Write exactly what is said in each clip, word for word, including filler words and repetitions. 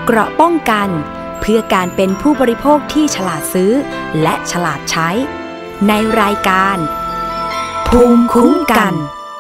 เกราะป้องกันเพื่อการเป็นผู้บริโภคที่ฉลาดซื้อและฉลาดใช้ในรายการภูมิคุ้มกัน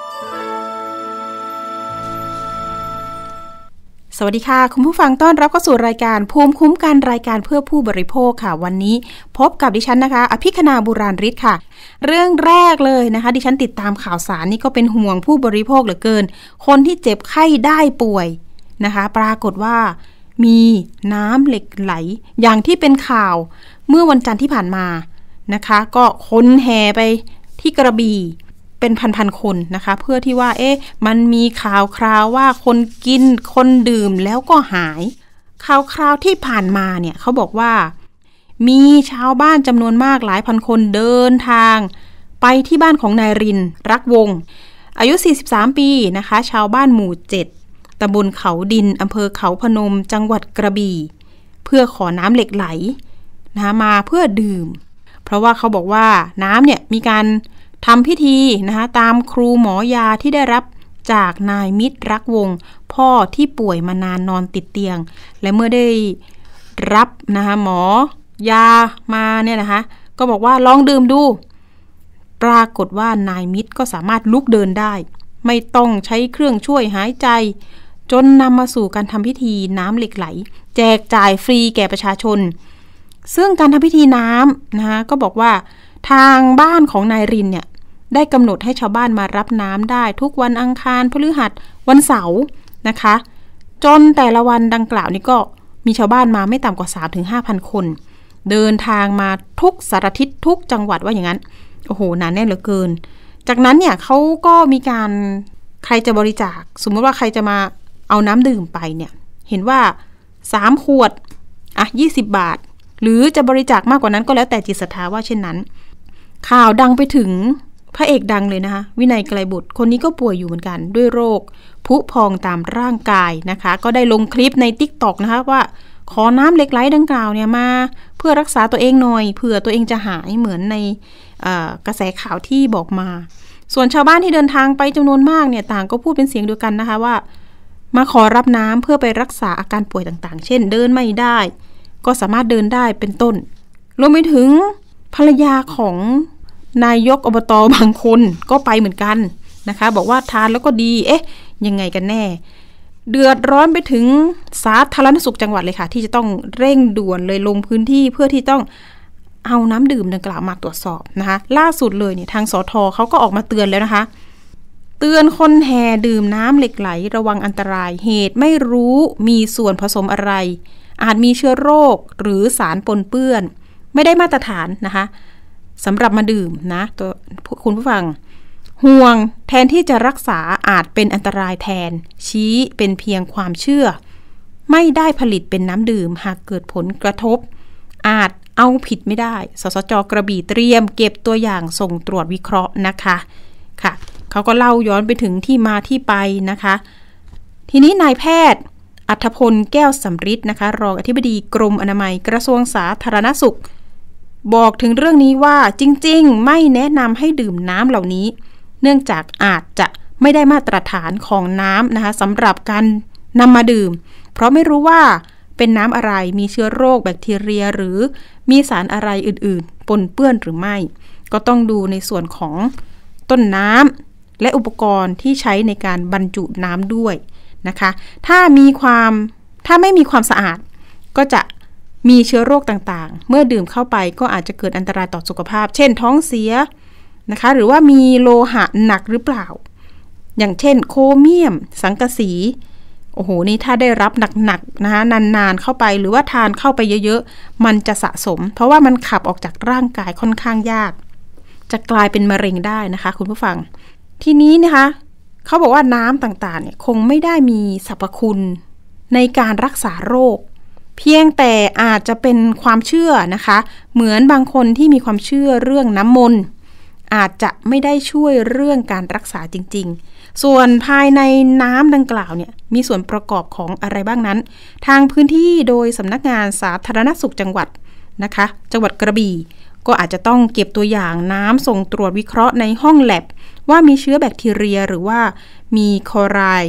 สวัสดีค่ะคุณผู้ฟังต้อนรับเข้าสู่รายการภูมิคุ้มกันรายการเพื่อผู้บริโภคค่ะวันนี้พบกับดิฉันนะคะอภิคณาบุราริศค่ะเรื่องแรกเลยนะคะดิฉันติดตามข่าวสารนี่ก็เป็นห่วงผู้บริโภคเหลือเกินคนที่เจ็บไข้ได้ป่วยนะคะปรากฏว่ามีน้ำเหล็กไหลอย่างที่เป็นข่าวเมื่อวันจันทร์ที่ผ่านมานะคะก็คนแห่ไปที่กระบี่เป็นพันๆคนนะคะเพื่อที่ว่าเอ๊ะมันมีข่าวคราวว่าคนกินคนดื่มแล้วก็หายข่าวคราวที่ผ่านมาเนี่ยเขาบอกว่ามีชาวบ้านจำนวนมากหลายพันคนเดินทางไปที่บ้านของนายรินรักวงอายุสี่สิบสามปีนะคะชาวบ้านหมู่เจ็ดตำบลเขาดินอำเภอเขาพนมจังหวัดกระบี่เพื่อขอน้ำเหล็กไหลนะมาเพื่อดื่มเพราะว่าเขาบอกว่าน้ำเนี่ยมีการทำพิธีนะคะตามครูหมอยาที่ได้รับจากนายมิตรรักวงพ่อที่ป่วยมานานนอนติดเตียงและเมื่อได้รับนะคะหมอยามาเนี่ยนะคะก็บอกว่าลองดื่มดูปรากฏว่านายมิตรก็สามารถลุกเดินได้ไม่ต้องใช้เครื่องช่วยหายใจจนนำมาสู่การทำพิธีน้ำเหล็กไหลแจกจ่ายฟรีแก่ประชาชนซึ่งการทำพิธีน้ำนะคะก็บอกว่าทางบ้านของนายรินเนี่ยได้กำหนดให้ชาวบ้านมารับน้ำได้ทุกวันอังคารพฤหัสวันเสาร์นะคะจนแต่ละวันดังกล่าวนี้ก็มีชาวบ้านมาไม่ต่ำกว่า สามถึงห้าพัน คนเดินทางมาทุกสารทิศทุกจังหวัดว่าอย่างนั้นโอ้โหหนาแน่นเหลือเกินจากนั้นเนี่ยเขาก็มีการใครจะบริจาคสมมติว่าใครจะมาเอาน้ำดื่มไปเนี่ยเห็นว่าสามขวดอ่ะยี่สิบบาทหรือจะบริจาคมากกว่านั้นก็แล้วแต่จิตศรัทธาว่าเช่นนั้นข่าวดังไปถึงพระเอกดังเลยนะคะวินัยไกรบุตรคนนี้ก็ป่วยอยู่เหมือนกันด้วยโรคผุพองตามร่างกายนะคะก็ได้ลงคลิปใน ติ๊กต็อก นะคะว่าขอน้ำเหล็กไหลดังกล่าวเนี่ยมาเพื่อรักษาตัวเองหน่อยเผื่อตัวเองจะหายเหมือนในกระแสข่าวที่บอกมาส่วนชาวบ้านที่เดินทางไปจำนวนมากเนี่ยต่างก็พูดเป็นเสียงเดียวกันนะคะว่ามาขอรับน้ำเพื่อไปรักษาอาการป่วยต่างๆเช่นเดินไม่ได้ก็สามารถเดินได้เป็นต้นรวมไปถึงภรรยาของนายกอบต.บางคนก็ไปเหมือนกันนะคะบอกว่าทานแล้วก็ดีเอ๊ะยังไงกันแน่เดือดร้อนไปถึงสาธารณสุขจังหวัดเลยค่ะที่จะต้องเร่งด่วนเลยลงพื้นที่เพื่อที่ต้องเอาน้ำดื่มดังกล่าวมาตรวจสอบนะคะล่าสุดเลยเนี่ยทางสท.เขาก็ออกมาเตือนแล้วนะคะเตือนคนแห่ดื่มน้ำเหล็กไหลระวังอันตรายเหตุไม่รู้มีส่วนผสมอะไรอาจมีเชื้อโรคหรือสารปนเปื้อนไม่ได้มาตรฐานนะคะสำหรับมาดื่มนะตัวคุณผู้ฟังห่วงแทนที่จะรักษาอาจเป็นอันตรายแทนชี้เป็นเพียงความเชื่อไม่ได้ผลิตเป็นน้ำดื่มหากเกิดผลกระทบอาจเอาผิดไม่ได้สสจ.กระบี่เตรียมเก็บตัวอย่างส่งตรวจวิเคราะห์นะคะค่ะเขาก็เล่าย้อนไปถึงที่มาที่ไปนะคะทีนี้นายแพทย์อัธพลแก้วสำริดนะคะรองอธิบดีกรมอนามัยกระทรวงสาธารณสุขบอกถึงเรื่องนี้ว่าจริงๆไม่แนะนำให้ดื่มน้ำเหล่านี้เนื่องจากอาจจะไม่ได้มาตรฐานของน้ำนะคะสำหรับการนำมาดื่มเพราะไม่รู้ว่าเป็นน้ำอะไรมีเชื้อโรคแบคทีเรียหรือมีสารอะไรอื่นๆปนเปื้อนหรือไม่ก็ต้องดูในส่วนของต้นน้ำและอุปกรณ์ที่ใช้ในการบรรจุน้ำด้วยนะคะถ้ามีความถ้าไม่มีความสะอาดก็จะมีเชื้อโรคต่างๆเมื่อดื่มเข้าไปก็อาจจะเกิดอันตรายต่อสุขภาพเช่นท้องเสียนะคะหรือว่ามีโลหะหนักหรือเปล่าอย่างเช่นโครเมียมสังกะสีโอ้โหนี่ถ้าได้รับหนักๆนะคะนานๆเข้าไปหรือว่าทานเข้าไปเยอะๆมันจะสะสมเพราะว่ามันขับออกจากร่างกายค่อนข้างยากจะกลายเป็นมะเร็งได้นะคะคุณผู้ฟังทีนี้นะคะเขาบอกว่าน้ำต่างๆเนี่ยคงไม่ได้มีสรรพคุณในการรักษาโรคเพียงแต่อาจจะเป็นความเชื่อนะคะเหมือนบางคนที่มีความเชื่อเรื่องน้ำมนต์อาจจะไม่ได้ช่วยเรื่องการรักษาจริงๆส่วนภายในน้ำดังกล่าวเนี่ยมีส่วนประกอบของอะไรบ้างนั้นทางพื้นที่โดยสำนักงานสาธารณสุขจังหวัดนะคะจังหวัดกระบี่ก็อาจจะต้องเก็บตัวอย่างน้ำส่งตรวจวิเคราะห์ในห้องแลบว่ามีเชื้อแบคทีเรียหรือว่ามีคลอไรด์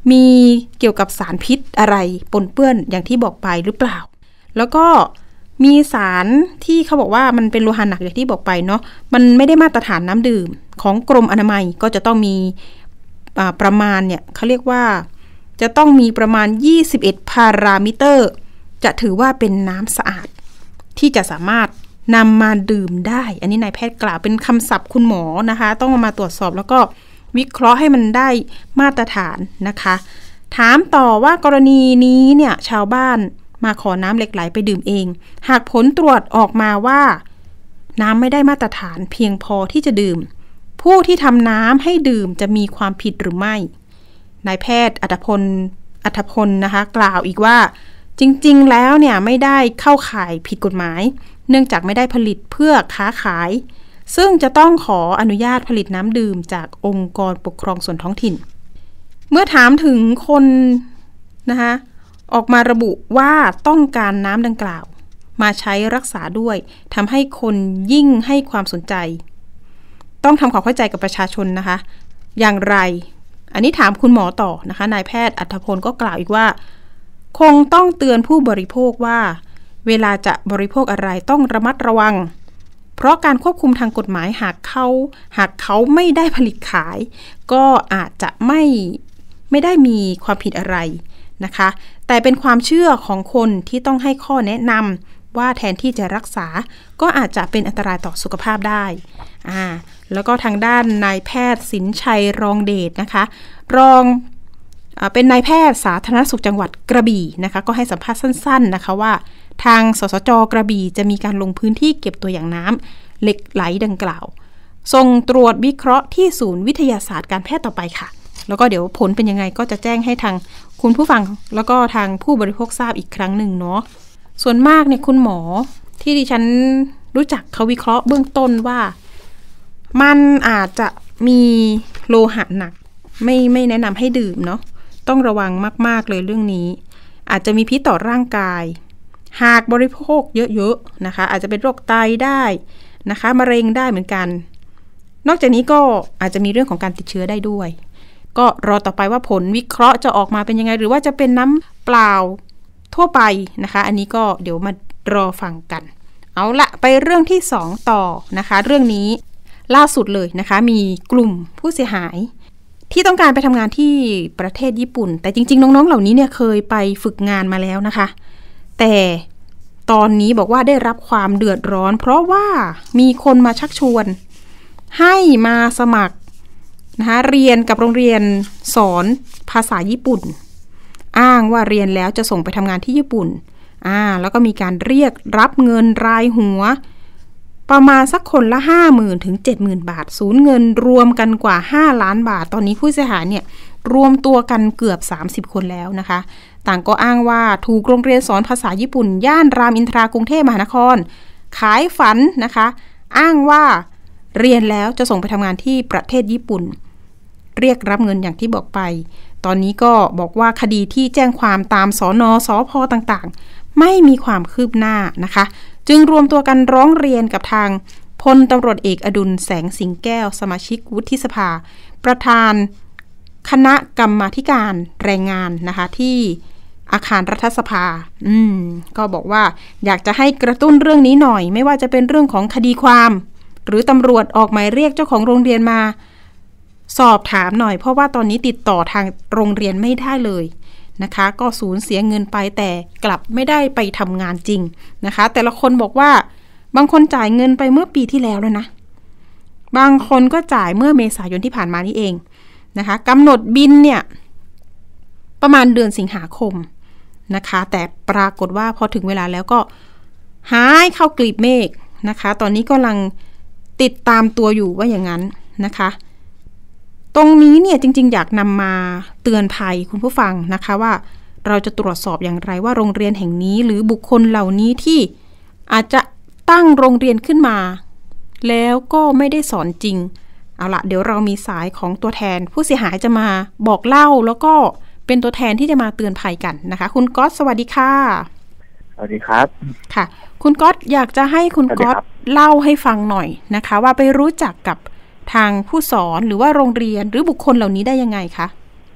มีเกี่ยวกับสารพิษอะไรปนเปื้อนอย่างที่บอกไปหรือเปล่าแล้วก็มีสารที่เขาบอกว่ามันเป็นโลหะหนักอย่างที่บอกไปเนาะมันไม่ได้มาตรฐานน้ำดื่มของกรมอนามัยก็จะต้องมีประมาณเนี่ยเขาเรียกว่าจะต้องมีประมาณยี่สิบเอ็ดพารามิเตอร์จะถือว่าเป็นน้ำสะอาดที่จะสามารถนำมาดื่มได้อันนี้นายแพทย์กล่าวเป็นคำศัพท์คุณหมอนะคะต้องมาตรวจสอบแล้วก็วิเคราะห์ให้มันได้มาตรฐานนะคะถามต่อว่ากรณีนี้เนี่ยชาวบ้านมาขอน้ำเหล็กไหลไปดื่มเองหากผลตรวจออกมาว่าน้ำไม่ได้มาตรฐานเพียงพอที่จะดื่มผู้ที่ทำน้ำให้ดื่มจะมีความผิดหรือไม่นายแพทย์อัฐพลอัฐพลนะคะกล่าวอีกว่าจริงๆแล้วเนี่ยไม่ได้เข้าข่ายผิดกฎหมายเนื่องจากไม่ได้ผลิตเพื่อค้าขายซึ่งจะต้องขออนุญาตผลิตน้ำดื่มจากองค์กรปกครองส่วนท้องถิ่นเมื่อถามถึงคนนะคะออกมาระบุว่าต้องการน้ำดังกล่าวมาใช้รักษาด้วยทำให้คนยิ่งให้ความสนใจต้องทำความเข้าใจกับประชาชนนะคะอย่างไรอันนี้ถามคุณหมอต่อนะคะนายแพทย์อัฐพลก็กล่าวอีกว่าคงต้องเตือนผู้บริโภคว่าเวลาจะบริโภคอะไรต้องระมัดระวังเพราะการควบคุมทางกฎหมายหากเขาหากเขาไม่ได้ผลิตขายก็อาจจะไม่ไม่ได้มีความผิดอะไรนะคะแต่เป็นความเชื่อของคนที่ต้องให้ข้อแนะนำว่าแทนที่จะรักษาก็อาจจะเป็นอันตรายต่อสุขภาพได้อ่าแล้วก็ทางด้านนายแพทย์สินชัยรองเดชนะคะรองอ่าเป็นนายแพทย์สาธารณสุขจังหวัดกระบี่นะคะก็ให้สัมภาษณ์สั้นๆนะคะว่าทางสสจกระบี่จะมีการลงพื้นที่เก็บตัวอย่างน้ำเหล็กไหลดังกล่าวส่งตรวจวิเคราะห์ที่ศูนย์วิทยาศาสตร์การแพทย์ต่อไปค่ะแล้วก็เดี๋ยวผลเป็นยังไงก็จะแจ้งให้ทางคุณผู้ฟังแล้วก็ทางผู้บริโภคทราบอีกครั้งหนึ่งเนาะส่วนมากเนี่ยคุณหมอที่ดิฉันรู้จักเขาวิเคราะห์เบื้องต้นว่ามันอาจจะมีโลหะหนักไม่ไม่แนะนำให้ดื่มเนาะต้องระวังมากๆเลยเรื่องนี้อาจจะมีพิษต่อร่างกายหากบริโภคเยอะๆนะคะอาจจะเป็นโรคไตได้นะคะมะเร็งได้เหมือนกันนอกจากนี้ก็อาจจะมีเรื่องของการติดเชื้อได้ด้วยก็รอต่อไปว่าผลวิเคราะห์จะออกมาเป็นยังไงหรือว่าจะเป็นน้ำเปล่าทั่วไปนะคะอันนี้ก็เดี๋ยวมารอฟังกันเอาละไปเรื่องที่สองต่อนะคะเรื่องนี้ล่าสุดเลยนะคะมีกลุ่มผู้เสียหายที่ต้องการไปทำงานที่ประเทศญี่ปุ่นแต่จริงๆน้องๆเหล่านี้เนี่ยเคยไปฝึกงานมาแล้วนะคะแต่ตอนนี้บอกว่าได้รับความเดือดร้อนเพราะว่ามีคนมาชักชวนให้มาสมัครนะคะเรียนกับโรงเรียนสอนภาษาญี่ปุ่นอ้างว่าเรียนแล้วจะส่งไปทำงานที่ญี่ปุ่นอ่าแล้วก็มีการเรียกรับเงินรายหัวประมาณสักคนละ ห้าหมื่น ถึง เจ็ดหมื่น บาทสูญเงินรวมกันกว่าห้าล้านบาทตอนนี้ผู้เสียหายเนี่ยรวมตัวกันเกือบสามสิบคนแล้วนะคะต่างก็อ้างว่าถูกโรงเรียนสอนภาษาญี่ปุ่นย่านรามอินทรากรุงเทพมหานครขายฝันนะคะอ้างว่าเรียนแล้วจะส่งไปทำงานที่ประเทศญี่ปุ่นเรียกรับเงินอย่างที่บอกไปตอนนี้ก็บอกว่าคดีที่แจ้งความตามสน.สภ.ต่างๆไม่มีความคืบหน้านะคะจึงรวมตัวกันร้องเรียนกับทางพลตำรวจเอกอดุลแสงสิงแก้วสมาชิกวุฒิสภาประธานคณะกรรมาธิการแรงงานนะคะที่อาคารรัฐสภาอืมก็บอกว่าอยากจะให้กระตุ้นเรื่องนี้หน่อยไม่ว่าจะเป็นเรื่องของคดีความหรือตำรวจออกหมายเรียกเจ้าของโรงเรียนมาสอบถามหน่อยเพราะว่าตอนนี้ติดต่อทางโรงเรียนไม่ได้เลยนะคะก็สูญเสียเงินไปแต่กลับไม่ได้ไปทำงานจริงนะคะแต่ละคนบอกว่าบางคนจ่ายเงินไปเมื่อปีที่แล้วแล้วนะบางคนก็จ่ายเมื่อเมษายนที่ผ่านมานี่เองนะคะกำหนดบินเนี่ยประมาณเดือนสิงหาคมนะคะแต่ปรากฏว่าพอถึงเวลาแล้วก็หายเข้ากลีบเมฆนะคะตอนนี้กำลังติดตามตัวอยู่ว่าอย่างนั้นนะคะตรงนี้เนี่ยจริงๆอยากนำมาเตือนภัยคุณผู้ฟังนะคะว่าเราจะตรวจสอบอย่างไรว่าโรงเรียนแห่งนี้หรือบุคคลเหล่านี้ที่อาจจะตั้งโรงเรียนขึ้นมาแล้วก็ไม่ได้สอนจริงเอาละเดี๋ยวเรามีสายของตัวแทนผู้เสียหายจะมาบอกเล่าแล้วก็เป็นตัวแทนที่จะมาเตือนภัยกันนะคะคุณก๊อตสวัสดีค่ะสวัสดีครับค่ะคุณก๊อตอยากจะให้คุณก๊อตเล่าให้ฟังหน่อยนะคะว่าไปรู้จักกับทางผู้สอนหรือว่าโรงเรียนหรือบุคคลเหล่านี้ได้ยังไงคะ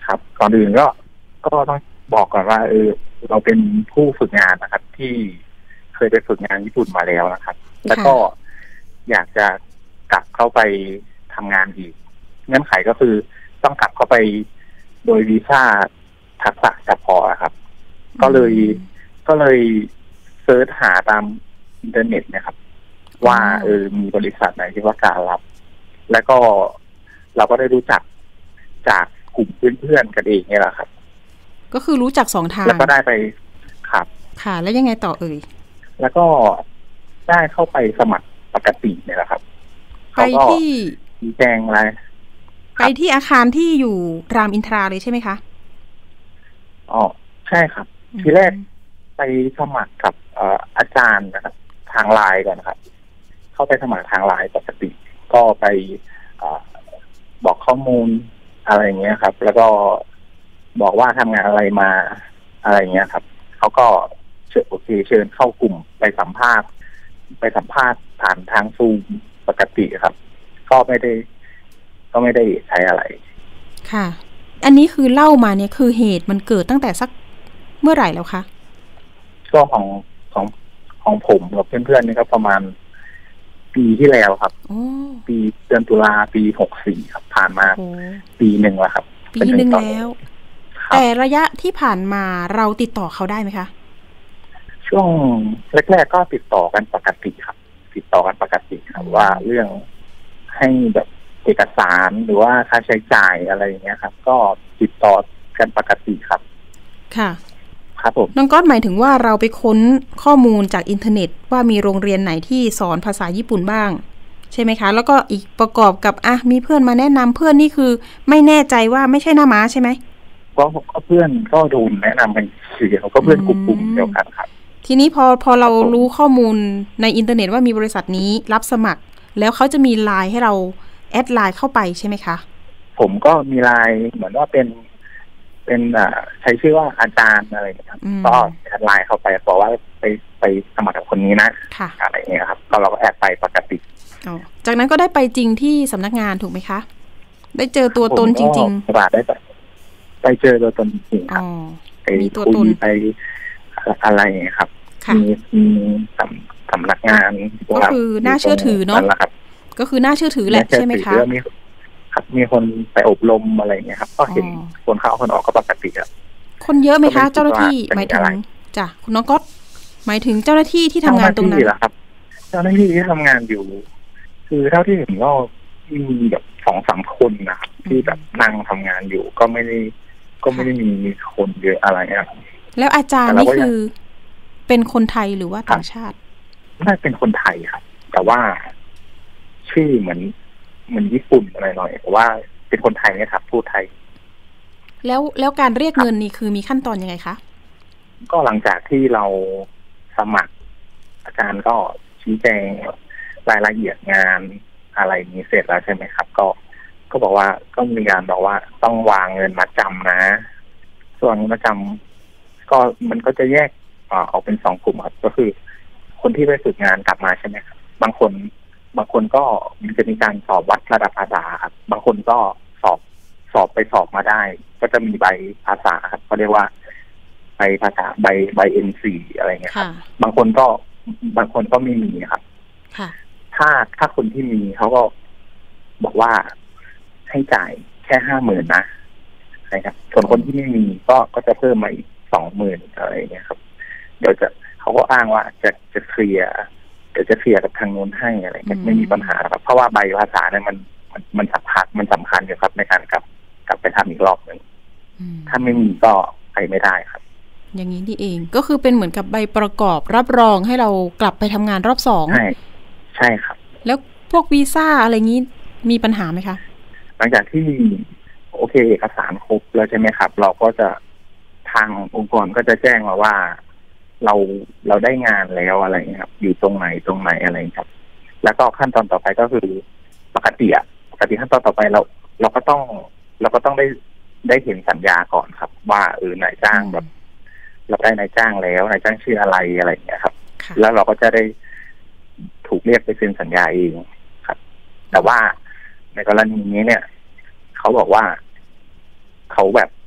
ครับก่อนอื่นก็ก็ต้องบอกก่อนว่าเออเราเป็นผู้ฝึกงานนะครับที่เคยไปฝึกงานญี่ปุ่นมาแล้วนะครับ แล้วก็อยากจะกลับเข้าไปทำงานอีกเงื่อนไขก็คือต้องกลับเข้าไปโดยวีซ่าทักษะเฉพาะครับก็เลยก็เลยเซิร์ชหาตามอินเทอร์เน็ตนะครับว่าเออมีบริษัทไหนที่ว่าการรับแล้วก็เราก็ได้รู้จักจากกลุ่มเพื่อนๆกันเองนี่แหละครับก็คือรู้จักสองทางแล้วก็ได้ไปครับค่ะแล้วยังไงต่อเอ่ยแล้วก็ได้เข้าไปสมัครปกติเนี่ยแหละครับไปที่แจ้งอะไรไปที่อาคารที่อยู่รามอินทราเลยใช่ไหมคะอ๋อใช่ครับทีแรกไปสมัครกับเอ่ออาจารย์นะครับทางไลน์ก่อนนะครับเข้าไปสมัครทางไลน์ปกติก็ไปเอ่อบอกข้อมูลอะไรเงี้ยครับแล้วก็บอกว่าทำงานอะไรมาอะไรเงี้ยครับเขาก็เชิญโอเคเชิญเข้ากลุ่มไปสัมภาษณ์ไปสัมภาษณ์ผ่านทางซูมปกติครับก็ไม่ได้ก็ไม่ได้ใช้อะไรค่ะอันนี้คือเล่ามาเนี่ยคือเหตุมันเกิดตั้งแต่สักเมื่อไหร่แล้วคะช่วงของของของผมกับเพื่อนๆนี่ก็ประมาณปีที่แล้วครับปีเดือนตุลาปีหกสี่ครับผ่านมาปีหนึ่งแล้วครับปีหนึ่งแล้วแต่ระยะที่ผ่านมาเราติดต่อเขาได้ไหมคะช่วงแรกๆก็ติดต่อกันปกติครับติดต่อกันปกติครับว่าเรื่องให้แบบเอกสารหรือว่าค่าใช้จ่ายอะไรอย่างเงี้ยครับก็ติดต่อกันปกติครับค่ะครับผมน้องก๊อตหมายถึงว่าเราไปค้นข้อมูลจากอินเทอร์เน็ตว่ามีโรงเรียนไหนที่สอนภาษาญี่ปุ่นบ้างใช่ไหมคะแล้วก็อีกประกอบกับอ่ะมีเพื่อนมาแนะนำเพื่อนนี่คือไม่แน่ใจว่าไม่ใช่หน้าม้าใช่ไหมก็ก็เพื่อนก็โดนแนะนำเป็นสื่อเขาก็เพื่อนกลุ่มๆเดียวกันครับทีนี้พอพอเรารู้ข้อมูลในอินเทอร์เน็ตว่ามีบริษัทนี้รับสมัครแล้วเขาจะมีไลน์ให้เราแอดไลน์เข้าไปใช่ไหมคะผมก็มีไลน์เหมือนว่าเป็นเป็นอ่าใช้ชื่อว่าอาจารย์อะไรครับก็แอดไลน์เข้าไปบอกว่าไปไปสมัครกับคนนี้นะอะไรเงี้ยครับก็เราก็แอดไปปกติจากนั้นก็ได้ไปจริงที่สำนักงานถูกไหมคะได้เจอตัวตนจริงๆได้ไปไปเจอตัวตนจริงครับไปคุยไปอะไรครับมีมีสำสำนักงานก็คือน่าเชื่อถือเนาะก็คือน่าเชื่อถือแหละใช่ไหมคะครับมีคนไปอบรมอะไรเงี้ยครับก็เห็นคนเข้าคนออกก็ปกติอ่ะคนเยอะไหมคะเจ้าหน้าที่หมายถึงจ้ะคุณน้องก๊อตหมายถึงเจ้าหน้าที่ที่ทำงานตรงนั้นครับเจ้าหน้าที่ที่ทำงานอยู่คือเท่าที่เห็นก็มีแบบสองสามคนนะครับที่แบบนั่งทำงานอยู่ก็ไม่ได้ก็ไม่ได้มีคนเยอะอะไรอ่ะแล้วอาจารย์นี่คือเป็นคนไทยหรือว่าต่างชาติน่าเป็นคนไทยครับแต่ว่าชื่อเหมือนเหมือนญี่ปุ่นอะไรหน่อยแต่ว่าเป็นคนไทยนะครับพูดไทยแล้วแล้วการเรียกเงินนี่คือมีขั้นตอนยังไงคะก็หลังจากที่เราสมัครอาจารย์ก็ชี้แจงรายละเอียดงานอะไรนี้เสร็จแล้วใช่ไหมครับก็ก็บอกว่าก็มีการบอกว่าต้องวางเงินมาจำนะส่วนมาจำก็มันก็จะแยกออกเป็นสองกลุ่มครับก็คือคนที่ไปฝึกงานกลับมาใช่ไหมครับบางคนบางคนก็มันจะมีการสอบวัดระดับภาษาครับบางคนก็สอบสอบไปสอบมาได้ก็จะมีใบภาษาครับเขาเรียกว่าใบภาษาใบใบ เอ็น โฟร์ อะไรเงี้ยครับบางคนก็บางคนก็ไม่มีครับถ้าถ้าคนที่มีเขาก็บอกว่าให้จ่ายแค่ห้าหมื่นนะใช่ครับส่วนคนที่ไม่มีก็ก็จะเพิ่มมาอีกสองหมื่นอะไรเงี้ยครับเดี๋ยวจะเขาก็อ้างว่าจะจะเคลียร์เดี๋ยวจะเคลียร์กับทางนู้นให้อะไรไม่มีปัญหาครับเพราะว่าใบภาษาเนี่ยมันมันมันสำคัญมันสำคัญอยู่ครับในการกลับกลับไปทำอีกรอบหนึ่งถ้าไม่มีก็ไปไม่ได้ครับอย่างนี้นี่เองก็คือเป็นเหมือนกับใบประกอบรับรองให้เรากลับไปทำงานรอบสองใช่ใช่ครับแล้วพวกวีซ่าอะไรงี้มีปัญหาไหมคะหลังจากที่โอเคเอกสารครบแล้วใช่ไหมครับเราก็จะทางองค์กรก็จะแจ้งมาว่าเราเราได้งานแล้วอะไรเงี้ยครับอยู่ตรงไหนตรงไหนอะไรครับแล้วก็ขั้นตอนต่อไปก็คือปกติอะปกติขั้นตอนต่อไปเราเราก็ต้องเราก็ต้องได้ได้เห็นสัญญาก่อนครับว่าเออนายจ้างแบบเราได้นายจ้างแล้วนายจ้างชื่ออะไรอะไรเงี้ยครับแล้วเราก็จะได้ถูกเรียกไปเซ็นสัญญาเองครับแต่ว่าในกรณีนี้เนี่ยเขาบอกว่าเขาแบบ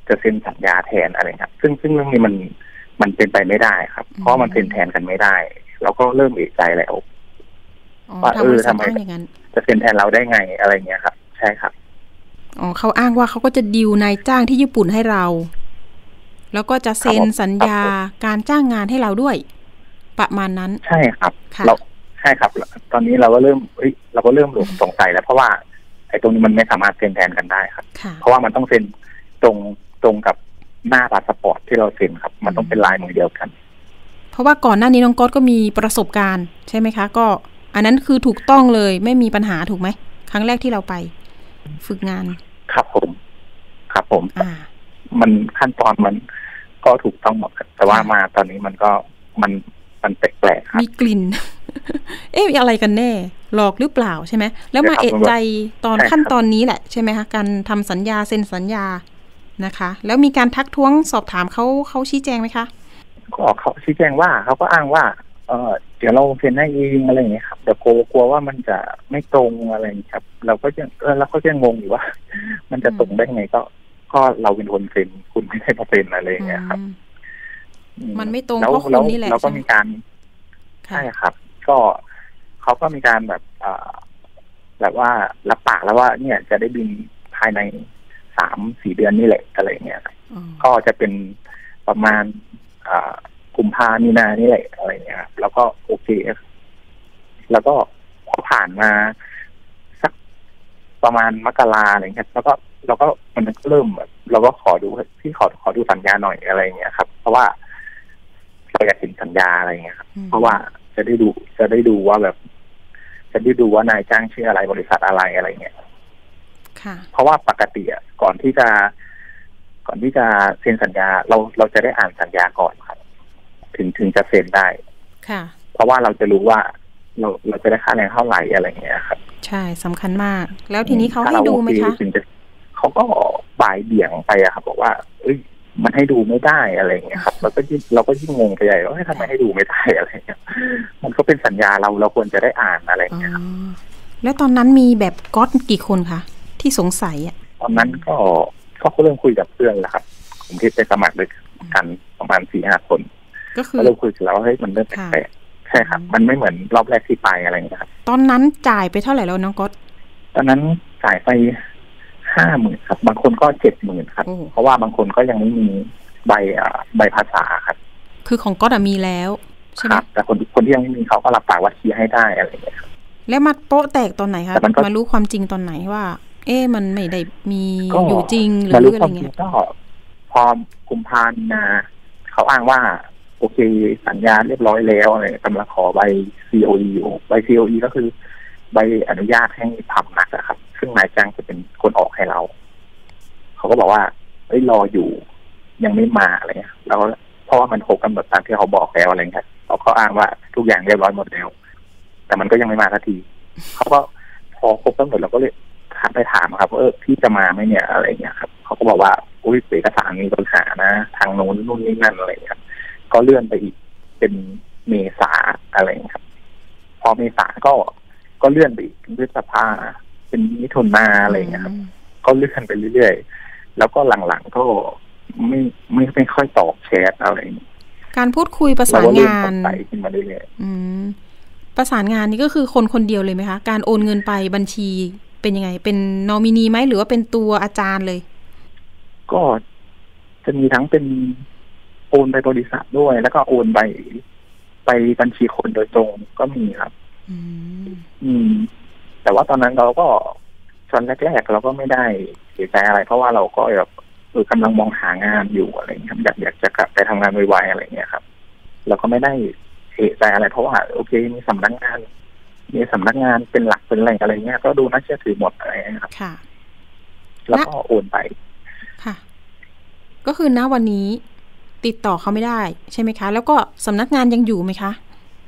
จะเซ็นสัญญาแทนอะไรครับซึ่งซึ่งเรื่องนี้มันมันเป็นไปไม่ได้ครับเพราะมันเซ็นแทนกันไม่ได้เราก็เริ่มเอะใจแล้วว่าเออทำไมจะเซ็นแทนเราได้ไงอะไรเงี้ยครับใช่ครับอ๋อเขาอ้างว่าเขาก็จะดีลนายจ้างที่ญี่ปุ่นให้เราแล้วก็จะเซ็นสัญญาการจ้างงานให้เราด้วยประมาณนั้นใช่ครับเราใช่ครับตอนนี้เราก็เริ่มเอ้ยเราก็เริ่มสงสัยแล้วเพราะว่าไอ้ตรงนี้มันไม่สามารถเซ็นแทนกันได้ครับเพราะว่ามันต้องเซ็นตรงตรงกับหน้าพาสปอร์ตที่เราเซ็นครับมันต้องเป็นลายมือเดียวกันเพราะว่าก่อนหน้านี้น้องก๊อตก็มีประสบการณ์ใช่ไหมคะก็อันนั้นคือถูกต้องเลยไม่มีปัญหาถูกไหมครั้งแรกที่เราไปฝึกงานครับผมครับผมอ่ามันขั้นตอนมันก็ถูกต้องหมดแต่ว่ามาตอนนี้มันก็มันมันแปลกๆครับมีกลิ่น เอ๊ะอะไรกันแน่หลอกหรือเปล่าใช่ไหมแล้วมาเอะใจตอนขั้นตอนนี้แหละใช่ไหมคะการทำสัญญาเซ็นสัญญานะคะแล้วมีการทักท้วงสอบถามเขาเขาชี้แจงไหมคะก็เขาชี้แจงว่าเขาก็อ้างว่าเออเดี๋ยวเราเซ็นให้เองอะไรอย่างเงี้ยครับแต่กลัวกลัวว่ามันจะไม่ตรงอะไรอย่างเงี้ยครับเราก็ยังเออแล้วเขาจะงงอยู่ว่ามันจะตรงได้ไงก็ก็เราเป็นคนเซ็นคุณไม่ได้มาเซ็นอะไรอย่างเงี้ยครับมันไม่ตรงเพราะคุณนี่แหละแล้วก็มีการใช่ครับก็เขาก็มีการแบบอ่าแบบว่ารับปากแล้วว่าเนี่ยจะได้บินภายในสามสี่เดือนนี่แหละอะไรเงี้ยก็จะเป็นประมาณอ่ากุมภามีนานี่แหละอะไรเงี้ยแล้วก็โอเคแล้วก็พอผ่านมาสักประมาณมกราอะไรเงี้ยแล้วก็เราก็มันก็เริ่มแบบเราก็ขอดูพี่ขอขอดูสัญญาหน่อยอะไรเงี้ยครับเพราะว่าเราอยากเห็นสัญญาอะไรเงี้ยครับเพราะว่าจะได้ดูจะได้ดูว่าแบบจะได้ดูว่านายจ้างชื่ออะไรบริษัทอะไรอะไรเงี้ยค่ะเพราะว่าปกติอ่ะก่อนที่จะก่อนที่จะเซ็นสัญญาเราเราจะได้อ่านสัญญาก่อนครับถึงถึงจะเซ็นได้ค่ะเพราะว่าเราจะรู้ว่าเราเราจะได้ค่าแรงเท่าไหร่อะไรเงี้ยครับใช่สำคัญมากแล้วทีนี้เขาให้ดูไหมคะเขาก็บ่ายเบี่ยงไปอะครับบอกว่าเอ้ยมันให้ดูไม่ได้อะไรเงี้ยครับเราก็ยิ่งเราก็ยิ่งงงไปใหญ่ว่าทำไมให้ดูไม่ได้อะไรเงี้ยมันก็เป็นสัญญาเราเราควรจะได้อ่านอะไรเงี้ยครับแล้วตอนนั้นมีแบบก๊อตกี่คนคะที่สงสัยอ่ะตอนนั้นก็ก็เริ่มคุยกับเพื่อนแล้วครับผมที่ไปสมัครด้วยกันประมาณสี่ห้าคนก็คือเริ่มคุยกันแล้วว่าเฮ้ยมันเริ่มแปลกๆใช่ครับมันไม่เหมือนรอบแรกที่ไปอะไรเงี้ยครับตอนนั้นจ่ายไปเท่าไหร่แล้วน้องก๊อตตอนนั้นจ่ายไปห้าหมื่นครับบางคนก็เจ็ดหมื่นครับเพราะว่าบางคนก็ยังไม่มีใบอ่าใบภาษาครับคือของก๊อตมีแล้วใช่ไหมแต่คนคนที่ยังไม่มีเขาก็รับปากว่าเคลียร์ให้ได้อะไรอย่างเงี้ยครับแล้วมาโป๊ะแตกตอนไหนคะมารู้ความจริงตอนไหนว่าเอ๊ะมันไม่ได้มีอยู่จริงหรืออะไรเงี้ยก็พอกุมภาพันธ์นะเขาอ้างว่าโอเคสัญญาเรียบร้อยแล้วอะไรกำลังขอใบ ซี โอ อี อยู่ใบ ซี โอ อี ก็คือใบอนุญาตให้พำนักอะครับซึ่งนายจ้างจะเป็นคนออกให้เราเขาก็บอกว่าเอ้ยรออยู่ยังไม่มาอะไรเงี้ยแล้วเพราะว่ามันครบกำหนดตามที่เขาบอกแล้วอะไรเงี้ยเขาเขาอ้างว่าทุกอย่างเรียบร้อยหมดแล้วแต่มันก็ยังไม่มาสักทีเขาก็พอครบกำหนดเราก็เลยถามไปถามครับว่าเออพี่จะมาไหมเนี่ยอะไรเงี้ยครับเขาก็บอกว่าอุ้ยเอกสารมีปัญหานะทางโน้นนู่นนี่นั่นอะไรเงี้ยก็เลื่อนไปอีกเป็นเมษาอะไรเงี้ยครับพอเมษาก็ก็เลื่อนไปอีกพฤษภาเป็นมิถุนาอะไรเงี้ยครับก็เลื่อนไปเรื่อยๆแล้วก็หลังๆก็ไม่ไม่ไม่ค่อยตอบแชทอะไรการพูดคุยประสานงานไปขึ้นมาเรื่อยๆอืมประสานงานนี่ก็คือคนคนเดียวเลยไหมคะการโอนเงินไปบัญชีเป็นยังไงเป็นนอมินีไหมหรือว่าเป็นตัวอาจารย์เลยก็จะมีทั้งเป็นโอนไปบริษัทด้วยแล้วก็โอนไปไปบัญชีคนโดยตรงก็มีครับอืมอืมแต่ว่าตอนนั้นเราก็ตอนแรกๆเราก็ไม่ได้เสียใจอะไรเพราะว่าเราก็แบบเออกำลังมองหางานอยู่อะไรเงี้ยอยากอยากจะกลับไปทำงานไวๆอะไรเงี้ยครับเราก็ไม่ได้เสียใจอะไรเพราะว่าโอเคมีสำนักงานมีสำนักงานเป็นหลักเป็นอะไรอะไรเงี้ยก็ดูน่าเชื่อถือหมดอะไรเงี้ยครับค่ะแล้วก็โอนไปค่ะก็คือณวันนี้ติดต่อเขาไม่ได้ใช่ไหมคะแล้วก็สำนักงานยังอยู่ไหมคะ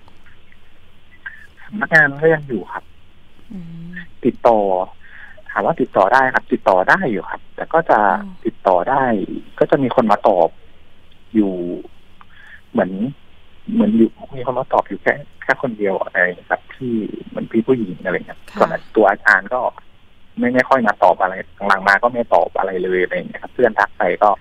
สำนักงานก็ยังอยู่ครับติดต่อถามว่าติดต่อได้ครับติดต่อได้อยู่ครับแต่ก็จะติดต่อได้ก็จะมีคนมาตอบอยู่เหมือนเหมือนอยู่มีคนมาตอบอยู่แค่แค่คนเดียวอะไรครับที่เหมือนพี่ผู้หญิงอะไรเงี้ยส่วนตัวอาจารย์ก็ไม่ไม่ค่อยมาตอบอะไรหลังๆมาก็ไม่ตอบอะไรเลยอะไรเงี้ยครับเพื่อนทักไปก็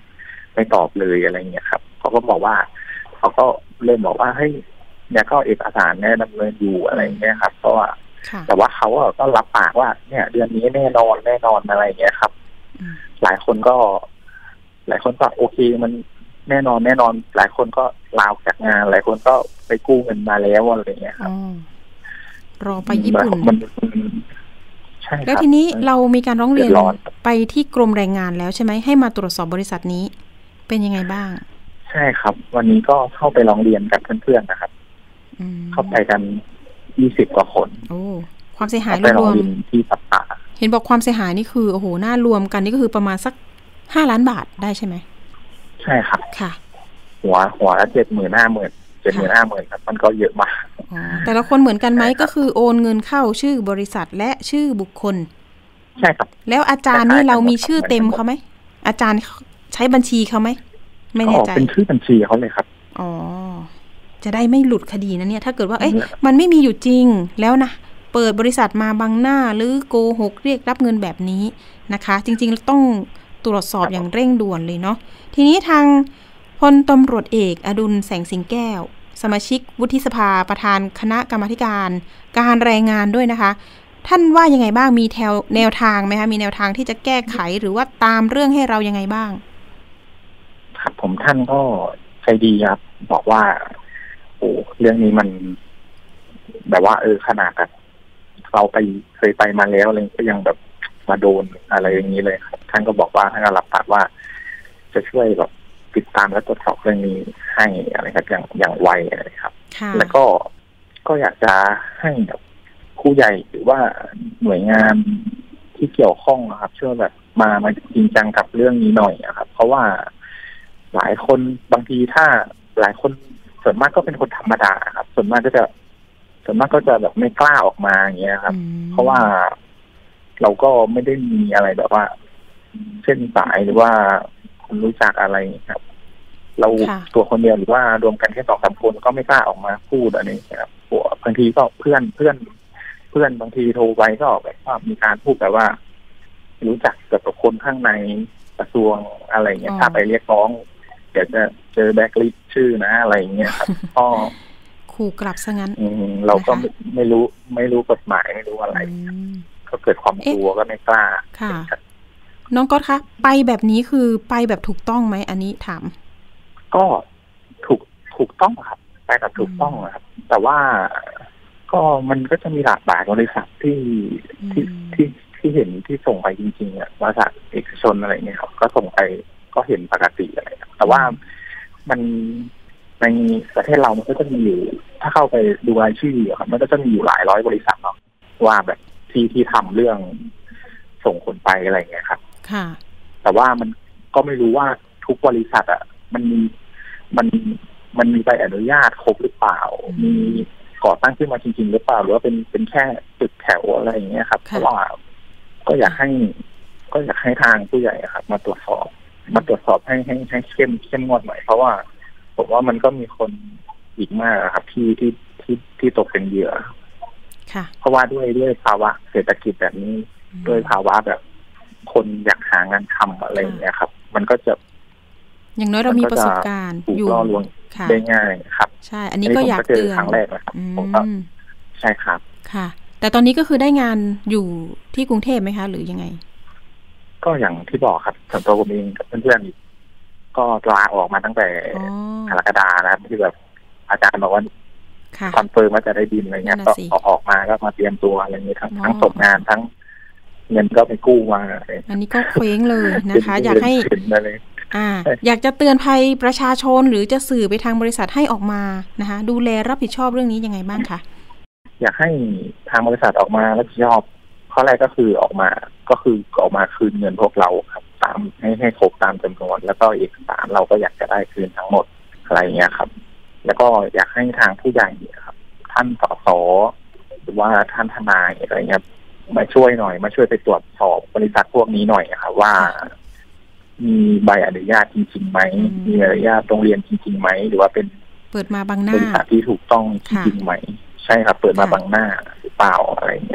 ไม่ตอบเลยอะไรเงี้ยครับเขาก็บอกว่าเขาก็เริ่มบอกว่าเฮ้ยเนี่ยก็เอกสารเนี่ยดำเนินอยู่อะไรเงี้ยครับเพราะว่าแต่ว่าเขาก็รับปากว่าเนี่ยเดือนนี้แน่นอนแน่นอนอะไรเงี้ยครับหลายคนก็หลายคนก็โอเคมันแน่นอนแน่นอนหลายคนก็ลาออกจากงานหลายคนก็ไปกู้เงินมาแล้วอะไรเงี้ยครับรอไปญี่ปุ่นมันใช่แล้วทีนี้เรามีการร้องเรียนไปที่กรมแรงงานแล้วใช่ไหมให้มาตรวจสอบบริษัทนี้เป็นยังไงบ้างใช่ครับวันนี้ก็เข้าไปร้องเรียนกับเพื่อนๆนะครับเข้าไปกันยี่สิบกว่าคนโอ้ความเสียหายรวมที่สัปดาห์เห็นบอกความเสียหายนี่คือโอ้โหน่ารวมกันนี่ก็คือประมาณสักห้าล้านบาทได้ใช่ไหมใช่ครับค่ะหัวหัวละเจ็ดหมื่นห้าหมื่นเจ็ดหมื่นห้าหมื่นครับมันก็เยอะมากแต่ละคนเหมือนกันไหมก็คือโอนเงินเข้าชื่อบริษัทและชื่อบุคคลใช่ครับแล้วอาจารย์นี่เรามีชื่อเต็มเขาไหมอาจารย์ใช้บัญชีเขาไหมไม่แน่ใจเป็นชื่อบัญชีเขาเลยครับอ๋อจะได้ไม่หลุดคดีนะเนี่ยถ้าเกิดว่าเอ๊ะมันไม่มีอยู่จริงแล้วนะเปิดบริษัทมาบังหน้าหรือโกหกเรียกรับเงินแบบนี้นะคะจริงๆต้องตรวจสอบอย่างเร่งด่วนเลยเนาะทีนี้ทางพลตำรวจเอกอดุลแสงสิงแก้วสมาชิกวุฒิสภาประธานคณะกรรมาธิการการแรงงานด้วยนะคะท่านว่ายังไงบ้างมีแถวแนวทางไหมคะมีแนวทางที่จะแก้ไขหรือว่าตามเรื่องให้เรายังไงบ้างครับผมท่านก็ใจดีครับบอกว่าโอ้เรื่องนี้มันแบบว่าเออขนาดแบบเราไปเคยไปมาแล้วอะไรก็ยังแบบมาโดนอะไรอย่างนี้เลยครับท่านก็บอกว่าท่านก็รับปากว่าจะช่วยแบบติดตามและตรวจสอบเรื่องนี้ให้อะไรครับอย่างอย่างไวอะไรครับแล้วก็ก็อยากจะให้แบบผู้ใหญ่หรือว่าหน่วยงานที่เกี่ยวข้องนะครับช่วยแบบมามาจริงจังกับเรื่องนี้หน่อยนะครับเพราะว่าหลายคนบางทีถ้าหลายคนส่วนมากก็เป็นคนธรรมดาครับส่วนมากก็จะส่วนมากก็จะแบบไม่กล้าออกมาอย่างเงี้ยครับเพราะว่าเราก็ไม่ได้มีอะไรแบบว่าเส้นสายหรือว่าคนรู้จักอะไรครับเราตัวคนเดียวหรือว่ารวมกันแค่สองสามคนก็ไม่กล้าออกมาพูดอะไรครับบางทีก็เพื่อนเพื่อนเพื่อนบางทีโทรไปก็แบบว่ามีการพูดแบบว่ารู้จักกับคนข้างในกระทรวงอะไรเงี้ยถ้าไปเรียกร้องเดี๋ยวจะเจอแบล็คลิสต์ชื่อนะอะไรเงี้ยครับก็ขู่กลับซะงั้นเราก็ไม่รู้ไม่รู้กฎหมายไม่รู้อะไรก็เกิดความกลัวก็ไม่กล้าค่ะน้องก๊อตคะไปแบบนี้คือไปแบบถูกต้องไหมอันนี้ถามก็ถูกถูกต้องครับไปแบบถูกต้องครับแต่ว่าก็มันก็จะมีหลากหลายบริษัทที่ที่ที่ที่เห็นที่ส่งไปจริงๆอ่ะบริษัทเอกชนอะไรเงี้ยครับก็ส่งไปก็เห็นปกติอะไรแต่ว่ามันในประเทศเรามันก็จะมีอยู่ถ้าเข้าไปดูรายชื่อครับมันก็จะมีอยู่หลายร้อยบริษัทเนาะว่าแบบที่ที่ทำเรื่องส่งคนไปอะไรเงี้ยครับค่ะแต่ว่ามันก็ไม่รู้ว่าทุกบริษัทอ่ะมันมีมันมันมีใบอนุญาตครบหรือเปล่ามีก่อตั้งขึ้นมาจริงๆหรือเปล่าหรือว่าเป็นเป็นแค่ตึกแถวอะไรอย่างเงี้ยครับเพราะว่าก็อยากให้ก็อยากให้ทางผู้ใหญ่ครับมาตรวจสอบมาตรวจสอบให้ให้ให้เข้มเข้มงวดหน่อยเพราะว่าผมว่ามันก็มีคนอีกมากครับที่ที่ที่ที่ตกเป็นเหยื่อค่ะเพราะว่าด้วยด้วยภาวะเศรษฐกิจแบบนี้ด้วยภาวะแบบคนอยากหางานทำอะไรอย่างเงี้ยครับมันก็จะอย่างน้อยเรามีประสบการณ์อยู่ได้ง่ายครับใช่อันนี้ก็อยากเตือนครั้งแรกนะครับผมก็ใช่ครับค่ะแต่ตอนนี้ก็คือได้งานอยู่ที่กรุงเทพไหมคะหรือยังไงก็อย่างที่บอกครับส่วนตัวผมเองกับเพื่อนๆก็ลาออกมาตั้งแต่กรกฎานะครับที่แบบอาจารย์บอกว่าคอนเฟิร์มว่าจะได้บินอะไรเงี้ยก็ออกมาก็มาเตรียมตัวอะไรอย่างนี้ทั้งทั้งตกงานทั้งเงินก็ไปกู้มาอันนี้ก็เคว้งเลยนะคะอยากให้อ่าอยากจะเตือนภัยประชาชนหรือจะสื่อไปทางบริษัทให้ออกมานะคะดูแลรับผิดชอบเรื่องนี้ยังไงบ้างคะอยากให้ทางบริษัทออกมารับผิดชอบข้อแรกก็คือออกมาก็คือออกมาคืนเงินพวกเราครับตามให้ให้ครบตามจำนวนแล้วก็เอกสารเราก็อยากจะได้คืนทั้งหมดอะไรเงี้ยครับแล้วก็อยากให้ทางผู้ใหญ่ครับท่านสสหรือว่าท่านทนายอะไรเงี้ยมาช่วยหน่อยมาช่วยไปตรวจสอบบริษัทพวกนี้หน่อยครับว่ามีใบอนุญาตจริงๆไหมมีใบอนุญาตโรงเรียนจริงๆไหมหรือว่าเป็นเปิดมาบังหน้าบริษัทที่ถูกต้องจริงๆไหมใช่ครับเปิดมาบังหน้าหรือเปล่าอะไรเงี้ยครับ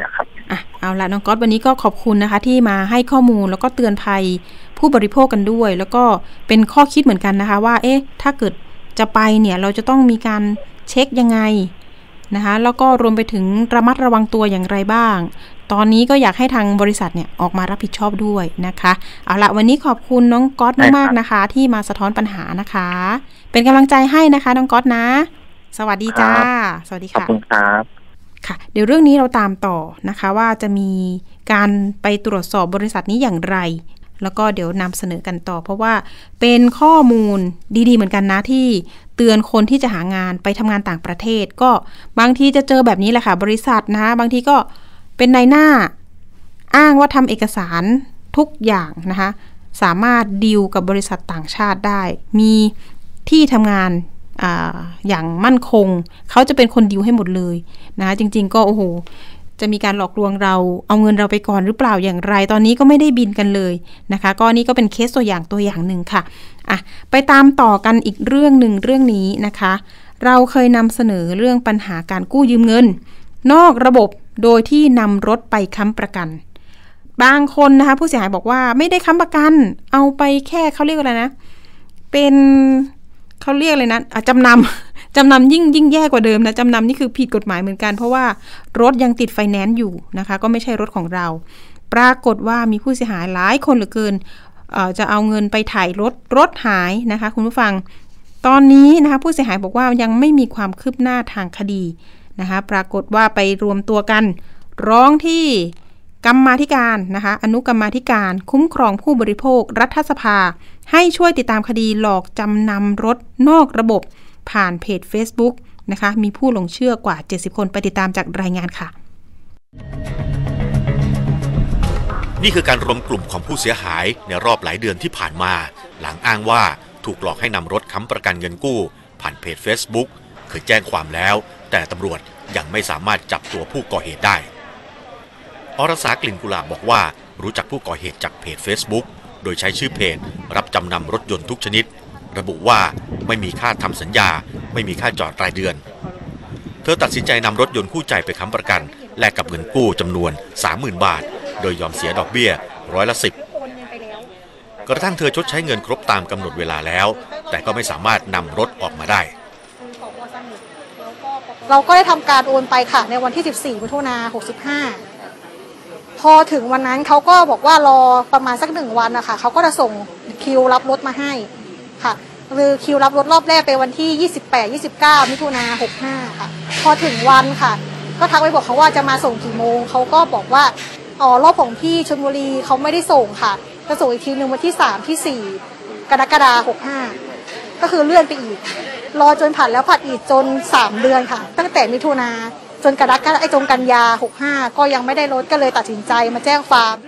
อ่ะเอาละน้องก๊อตวันนี้ก็ขอบคุณนะคะที่มาให้ข้อมูลแล้วก็เตือนภัยผู้บริโภคกันด้วยแล้วก็เป็นข้อคิดเหมือนกันนะคะว่าเอ๊ะถ้าเกิดจะไปเนี่ยเราจะต้องมีการเช็คยังไงนะคะแล้วก็รวมไปถึงระมัดระวังตัวอย่างไรบ้างตอนนี้ก็อยากให้ทางบริษัทเนี่ยออกมารับผิดชอบด้วยนะคะเอาละวันนี้ขอบคุณน้องก๊อตมากๆนะคะที่มาสะท้อนปัญหานะคะเป็นกำลังใจให้นะคะน้องก๊อตนะสวัสดีจ้าสวัสดีค่ะขอบคุณครับค่ะเดี๋ยวเรื่องนี้เราตามต่อนะคะว่าจะมีการไปตรวจสอบบริษัทนี้อย่างไรแล้วก็เดี๋ยวนำเสนอกันต่อเพราะว่าเป็นข้อมูลดีๆเหมือนกันนะที่เตือนคนที่จะหางานไปทำงานต่างประเทศก็บางทีจะเจอแบบนี้แหละค่ะบริษัทนะบางทีก็เป็นนายหน้าอ้างว่าทำเอกสารทุกอย่างนะคะสามารถดีลกับบริษัทต่างชาติได้มีที่ทำงานอ่าอย่างมั่นคงเขาจะเป็นคนดีลให้หมดเลยนะจริงๆก็โอ้โหจะมีการหลอกลวงเราเอาเงินเราไปก่อนหรือเปล่าอย่างไรตอนนี้ก็ไม่ได้บินกันเลยนะคะก็นี่ก็เป็นเคสตัวอย่างตัวอย่างหนึ่งค่ะอ่ะไปตามต่อกันอีกเรื่องหนึ่งเรื่องนี้นะคะเราเคยนำเสนอเรื่องปัญหาการกู้ยืมเงินนอกระบบโดยที่นำรถไปค้ำประกันบางคนนะคะผู้เสียหายบอกว่าไม่ได้ค้ำประกันเอาไปแค่เขาเรียกอะไรนะเป็นเขาเรียกอะไรนะจำนำจำนำยิ่งยิ่งแย่กว่าเดิมนะจำนำนี่คือผิดกฎหมายเหมือนกันเพราะว่ารถยังติดไฟแนนซ์อยู่นะคะก็ไม่ใช่รถของเราปรากฏว่ามีผู้เสียหายหลายคนเหลือเกินเอ่อจะเอาเงินไปถ่ายรถรถหายนะคะคุณผู้ฟังตอนนี้นะคะผู้เสียหายบอกว่ายังไม่มีความคืบหน้าทางคดีนะคะปรากฏว่าไปรวมตัวกันร้องที่กรรมาธิการนะคะอนุกรรมาธิการคุ้มครองผู้บริโภครัฐสภาให้ช่วยติดตามคดีหลอกจำนำรถนอกระบบผ่านเพจ Facebook นะคะมีผู้หลงเชื่อกว่าเจ็ดสิบคนไปติดตามจากรายงานค่ะนี่คือการรวมกลุ่มของผู้เสียหายในรอบหลายเดือนที่ผ่านมาหลังอ้างว่าถูกหลอกให้นำรถค้ำประกันเงินกู้ผ่านเพจ Facebook เคยแจ้งความแล้วแต่ตำรวจยังไม่สามารถจับตัวผู้ก่อเหตุได้อรสากลิ่นกุหลาบบอกว่ารู้จักผู้ก่อเหตุจากเพจ Facebook โดยใช้ชื่อเพจรับจำนำรถยนต์ทุกชนิดระบุว่าไม่มีค่าทำสัญญาไม่มีค่าจอดรายเดือนเธอตัดสินใจนำรถยนต์คู่ใจไปค้ำประกันแลกกับเงินกู้จำนวน สามหมื่น บาทโดยยอมเสียดอกเบี้ยร้อยละสิบกระทั่งเธอชดใช้เงินครบตามกำหนดเวลาแล้วแต่ก็ไม่สามารถนำรถออกมาได้เราก็ได้ทำการโอนไปค่ะในวันที่สิบสี่มิถุนายนหกสิบห้าพอถึงวันนั้นเขาก็บอกว่ารอประมาณสักหนึ่งวันนะคะเขาก็จะส่งคิวรับรถมาให้ค่ะคือคิวรับรถรอบแรกเป็นวันที่ยี่สิบแปด ยี่สิบเก้ามิถุนายนหกสิบห้าค่ะพอถึงวันค่ะก็ทักไปบอกเขาว่าจะมาส่งกี่โมงเขาก็บอกว่าอ๋อรอบของพี่ชลบุรีเขาไม่ได้ส่งค่ะจะส่งอีกทีนึงวันที่สามที่สี่กรกฎาคมหกสิบห้าก็คือเลื่อนไปอีกรอจนผ่านแล้วผ่านอีกจนสามเดือนค่ะตั้งแต่มิถุนาจนกรกฎาคมไอ้จนกันยาหกสิบห้าก็ยังไม่ได้รถก็เลยตัดสินใจมาแจ้งความ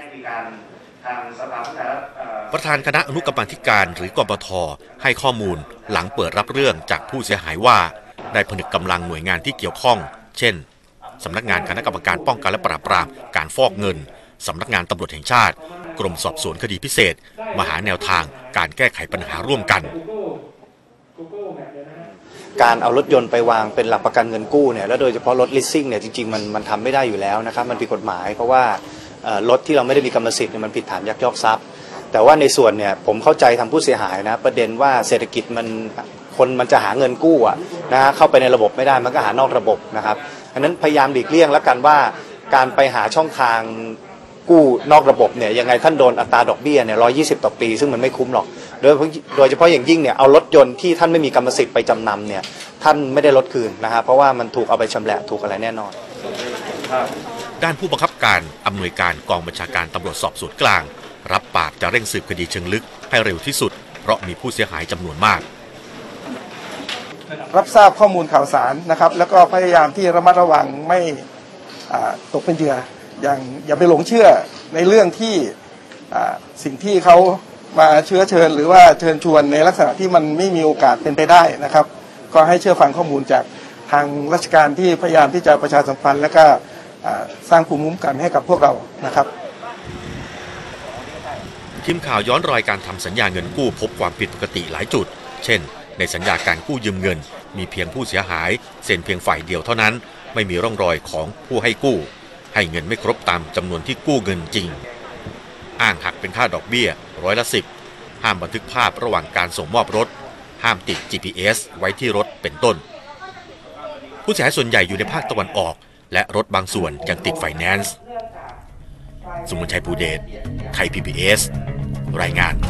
ประธานคณะอนุกรรมาธิการหรือกปท.ให้ข้อมูลหลังเปิดรับเรื่องจากผู้เสียหายว่าได้ผนึกกำลังหน่วยงานที่เกี่ยวข้องเช่นสำนักงานคณะกรรมการป้องกันและปราบปรามการฟอกเงินสำนักงานตำรวจแห่งชาติกรมสอบสวนคดีพิเศษมาหาแนวทางการแก้ไขปัญหาร่วมกันการเอารถยนต์ไปวางเป็นหลักประกันเงินกู้เนี่ยแล้วโดยเฉพาะรถลิสซิ่งเนี่ยจริงๆมันมันทำไม่ได้อยู่แล้วนะครับมันผิดกฎหมายเพราะว่ารถที่เราไม่ได้มีกรรมสิทธิ์เนี่ยมันผิดฐานยักยอกทรัพย์แต่ว่าในส่วนเนี่ยผมเข้าใจทางผู้เสียหายนะประเด็นว่าเศรษฐกิจมันคนมันจะหาเงินกู้อ่ะนะเข้าไปในระบบไม่ได้มันก็หานอกระบบนะครับอันนั้นพยายามหลีกเลี่ยงแล้วกันว่าการไปหาช่องทางกู้นอกระบบเนี่ยยังไงท่านโดนอัตราดอกเบี้ยเนี่ยร้อยยี่สิบต่อปีซึ่งมันไม่คุ้มหรอกโดยโดยเฉพาะอย่างยิ่งเนี่ยเอารถยนต์ที่ท่านไม่มีกรรมสิทธิ์ไปจำนำเนี่ยท่านไม่ได้ลดคืนนะครับเพราะว่ามันถูกเอาไปชำแหละถูกอะไรแน่นอนด้านผู้บังคับการอำนวยการกองบัญชาการตำรวจสอบสวนกลางรับปากจะเร่งสืบคดีเชิงลึกให้เร็วที่สุดเพราะมีผู้เสียหายจำนวนมากรับทราบข้อมูลข่าวสารนะครับแล้วก็พยายามที่ระมัดระวังไม่ตกเป็นเหยื่ออย่างอย่าไปหลงเชื่อในเรื่องที่สิ่งที่เขามาเชื้อเชิญหรือว่าเชิญชวนในลักษณะที่มันไม่มีโอกาสเป็นไปได้นะครับก็ให้เชื่อฟังข้อมูลจากทางราชการที่พยายามที่จะประชาสัมพันธ์และก็สร้างภูมิคุ้มกันให้กับพวกเรานะครับทีมข่าวย้อนรอยการทำสัญญาเงินกู้พบความผิดปกติหลายจุดเช่นในสัญญาการกู้ยืมเงินมีเพียงผู้เสียหายเซ็นเพียงฝ่ายเดียวเท่านั้นไม่มีร่องรอยของผู้ให้กู้ให้เงินไม่ครบตามจำนวนที่กู้เงินจริงอ้างหักเป็นค่าดอกเบี้ยร้อยละสิบห้ามบันทึกภาพระหว่างการส่งมอบรถห้ามติด จี พี เอส ไว้ที่รถเป็นต้นผู้เสียหายส่วนใหญ่อยู่ในภาคตะวันออกและรถบางส่วนยังติดไฟแนนซ์สมุนชัยภูเดชไทย พี บี เอส รายงาน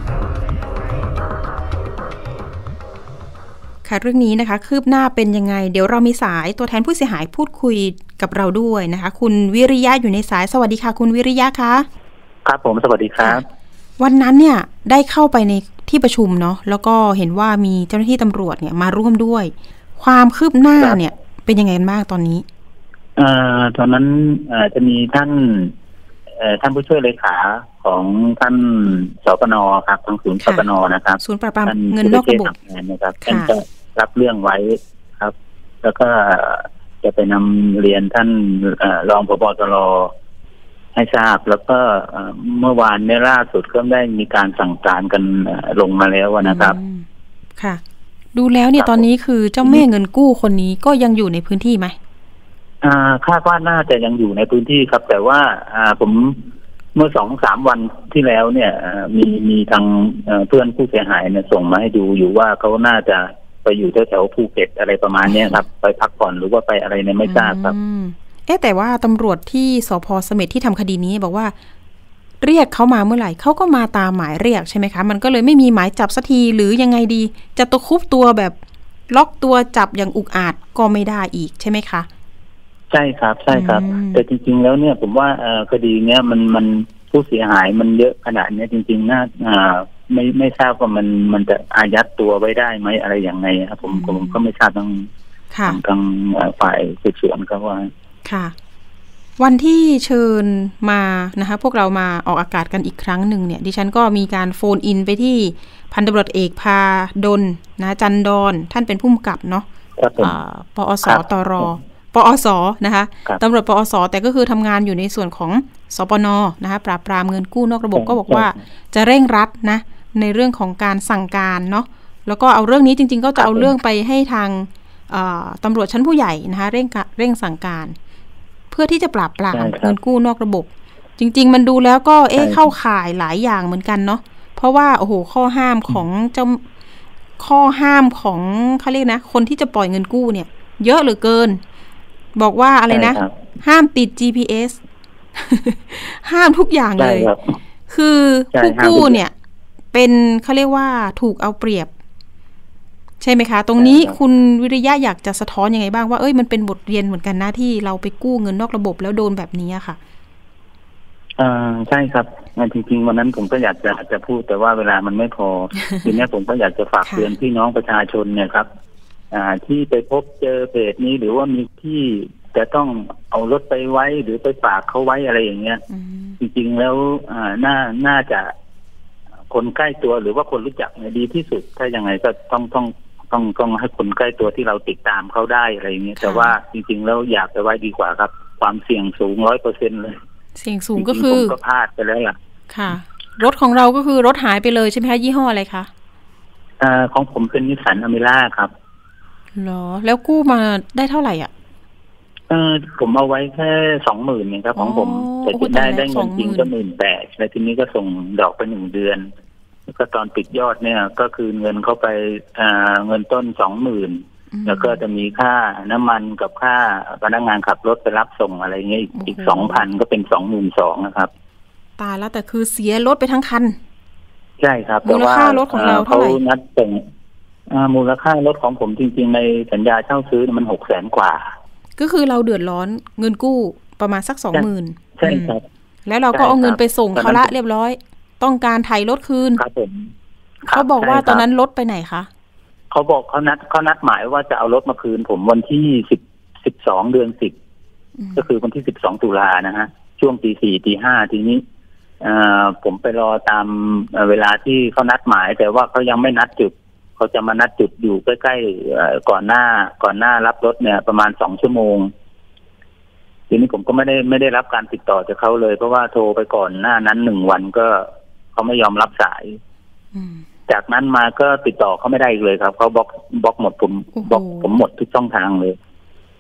ค่ะเรื่องนี้นะคะคืบหน้าเป็นยังไงเดี๋ยวเรามีสายตัวแทนผู้เสียหายพูดคุยกับเราด้วยนะคะคุณวิริยะอยู่ในสายสวัสดีค่ะคุณวิริยะคะครับผมสวัสดีครับวันนั้นเนี่ยได้เข้าไปในที่ประชุมเนาะแล้วก็เห็นว่ามีเจ้าหน้าที่ตำรวจเนี่ยมาร่วมด้วยความคืบหน้าเนี่ยเป็นยังไงบ้างตอนนี้เอ่อตอนนั้นเอ่อจะมีท่านเอ่อท่านผู้ช่วยเลขาของท่านสปน.ครับทางศูนย์สปน.นะครับศูนย์ปราบปรามเงินนอกระบบนะครับท่านจะรับเรื่องไว้ครับแล้วก็จะไปนำเรียนท่านรองผบ.ตร.ให้ทราบแล้วก็เมื่อวานในล่าสุดก็ได้มีการสั่งการกันลงมาแล้วนะครับค่ะดูแล้วเนี่ยตอนนี้คือเจ้าแม่เงินกู้คนนี้ก็ยังอยู่ในพื้นที่ไหมอ่าคาดว่าน่าจะยังอยู่ในพื้นที่ครับแต่ว่าอ่าผมเมื่อสองสามวันที่แล้วเนี่ยมีมีทางเพื่อนผู้เสียหายเนี่ยส่งมาให้ดูอยู่ว่าเขาน่าจะไปอยู่แถวๆภูเก็ตอะไรประมาณนี้ครับไปพักผ่อนหรือว่าไปอะไรเนี่ยไม่ทราบครับเอ๊ะแต่ว่าตำรวจที่สภ.เสม็ดที่ทำคดีนี้บอกว่าเรียกเขามาเมื่อไหร่เขาก็มาตามหมายเรียกใช่ไหมคะมันก็เลยไม่มีหมายจับสักทีหรือยังไงดีจะตะคุบตัวแบบล็อกตัวจับอย่างอุกอาจก็ไม่ได้อีกใช่ไหมคะใช่ครับใช่ครับแต่จริงๆแล้วเนี่ยผมว่าคดีเนี้ยมันมันผู้เสียหายมันเยอะขนาดนี้จริงๆน่าไม่ไม่ทราบว่ามันมันจะอายัดตัวไว้ได้ไหมอะไรอย่างไงครับผมผมก็ไม่ทราบทางทางฝ่ายสืบสวนครับว่าค่ะวันที่เชิญมานะคะพวกเรามาออกอากาศกันอีกครั้งหนึ่งเนี่ยดิฉันก็มีการโฟนอินไปที่พันตำรวจเอกพาดลนะจันดอนท่านเป็นผู้กำกับเนาะปอสตรปอสนะคะตำรวจปอสแต่ก็คือทำงานอยู่ในส่วนของสปนนะคะปราบปรามเงินกู้นอกระบบก็บอกว่าจะเร่งรัดนะในเรื่องของการสั่งการเนาะแล้วก็เอาเรื่องนี้จริงๆก็จะเอาเรื่องไปให้ทางตำรวจชั้นผู้ใหญ่นะคะเร่งเร่งสั่งการเพื่อที่จะปราบปรามเงินกู้นอกระบบจริงๆมันดูแล้วก็เอ๊ะเข้าข่ายหลายอย่างเหมือนกันเนาะเพราะว่าโอ้โหข้อห้ามของเจ้าข้อห้ามของเขาเรียกนะคนที่จะปล่อยเงินกู้เนี่ยเยอะเหลือเกินบอกว่าอะไรนะห้ามติด จี พี เอส ห้ามทุกอย่างเลยคือผู้กู้เนี่ยเป็นเขาเรียกว่าถูกเอาเปรียบใช่ไหมคะตรงนี้คุณวิริยะอยากจะสะท้อนยังไงบ้างว่าเอ้ยมันเป็นบทเรียนเหมือนกันนะที่เราไปกู้เงินนอกระบบแล้วโดนแบบนี้ค่ะอ่าใช่ครับจริงๆวันนั้นผมก็อยากจะจะพูดแต่ว่าเวลามันไม่พอ ทีนี้ผมก็อยากจะฝากเตือนพี่น้องประชาชนเนี่ยครับอ่าที่ไปพบเจอเพจนี้หรือว่ามีที่จะต้องเอารถไปไว้หรือไปฝากเขาไว้อะไรอย่างเงี้ยจริงๆแล้วอ่าน่าน่าจะคนใกล้ตัวหรือว่าคนรู้จักเนี่ยดีที่สุดถ้ายังไงก็ต้องต้องต้องต้องให้คนใกล้ตัวที่เราติดตามเขาได้อะไรอย่างเงี้ยแต่ว่าจริงๆแล้วอยากจะไว้ดีกว่าครับความเสี่ยงสูงร้อยเปอร์เซ็นต์เลยเสี่ยงสูงก็คือผมก็พลาดไปแล้วล่ะค่ะรถของเราก็คือรถหายไปเลยใช่ไหมคะยี่ห้ออะไรคะอ่าของผมเป็นนิสสันอเมร่าครับเหรอแล้วกู้มาได้เท่าไหร่อ่ะเออผมเอาไว้แค่สองหมื่นเองครับของผมแต่ที่ได้ได้เงินจริงก็หมื่นแปดแล้วทีนี้ก็ส่งดอกไปหนึ่งเดือนแล้วก็ตอนปิดยอดเนี่ยก็คือเงินเข้าไปอ่าเงินต้นสองหมื่นแล้วก็จะมีค่าน้ำมันกับค่าพนักงานขับรถไปรับส่งอะไรเงี้ยอีกสองพันก็เป็นสองหมื่นสองนะครับตายแล้วแต่คือเสียรถไปทั้งคันใช่ครับมูลค่ารถของเราเท่าไหร่นัดส่งมูลค่ารถของผมจริงๆในสัญญาเช่าซื้อมันหกแสนกว่าก็คือเราเดือดร้อนเงินกู้ประมาณสักสองหมื่นใช่ครับแล้วเราก็เอาเงินไปส่งเขาละเรียบร้อยต้องการไถ่รถคืนครับผมเขาบอกว่าตอนนั้นรถไปไหนคะเขาบอกเขานัดเขานัดหมายว่าจะเอารถมาคืนผมวันที่สิบสิบสองเดือนสิบก็คือวันที่สิบสองตุลานะฮะช่วงตีสี่ตีห้าทีนี้ผมไปรอตามเวลาที่เขานัดหมายแต่ว่าเขายังไม่นัดจุดเขาจะมานัดจุดอยู่ใกล้ๆก่อนหน้าก่อนหน้ารับรถเนี่ยประมาณสองชั่วโมงทีนี้ผมก็ไม่ได้ไม่ได้รับการติดต่อจากเขาเลยเพราะว่าโทรไปก่อนหน้านั้นหนึ่งวันก็เขาไม่ยอมรับสายจากนั้นมาก็ติดต่อเขาไม่ได้อีกเลยครับเขาบล็อกบล็อกหมดผมบล็อกผมหมดทุกช่องทางเลย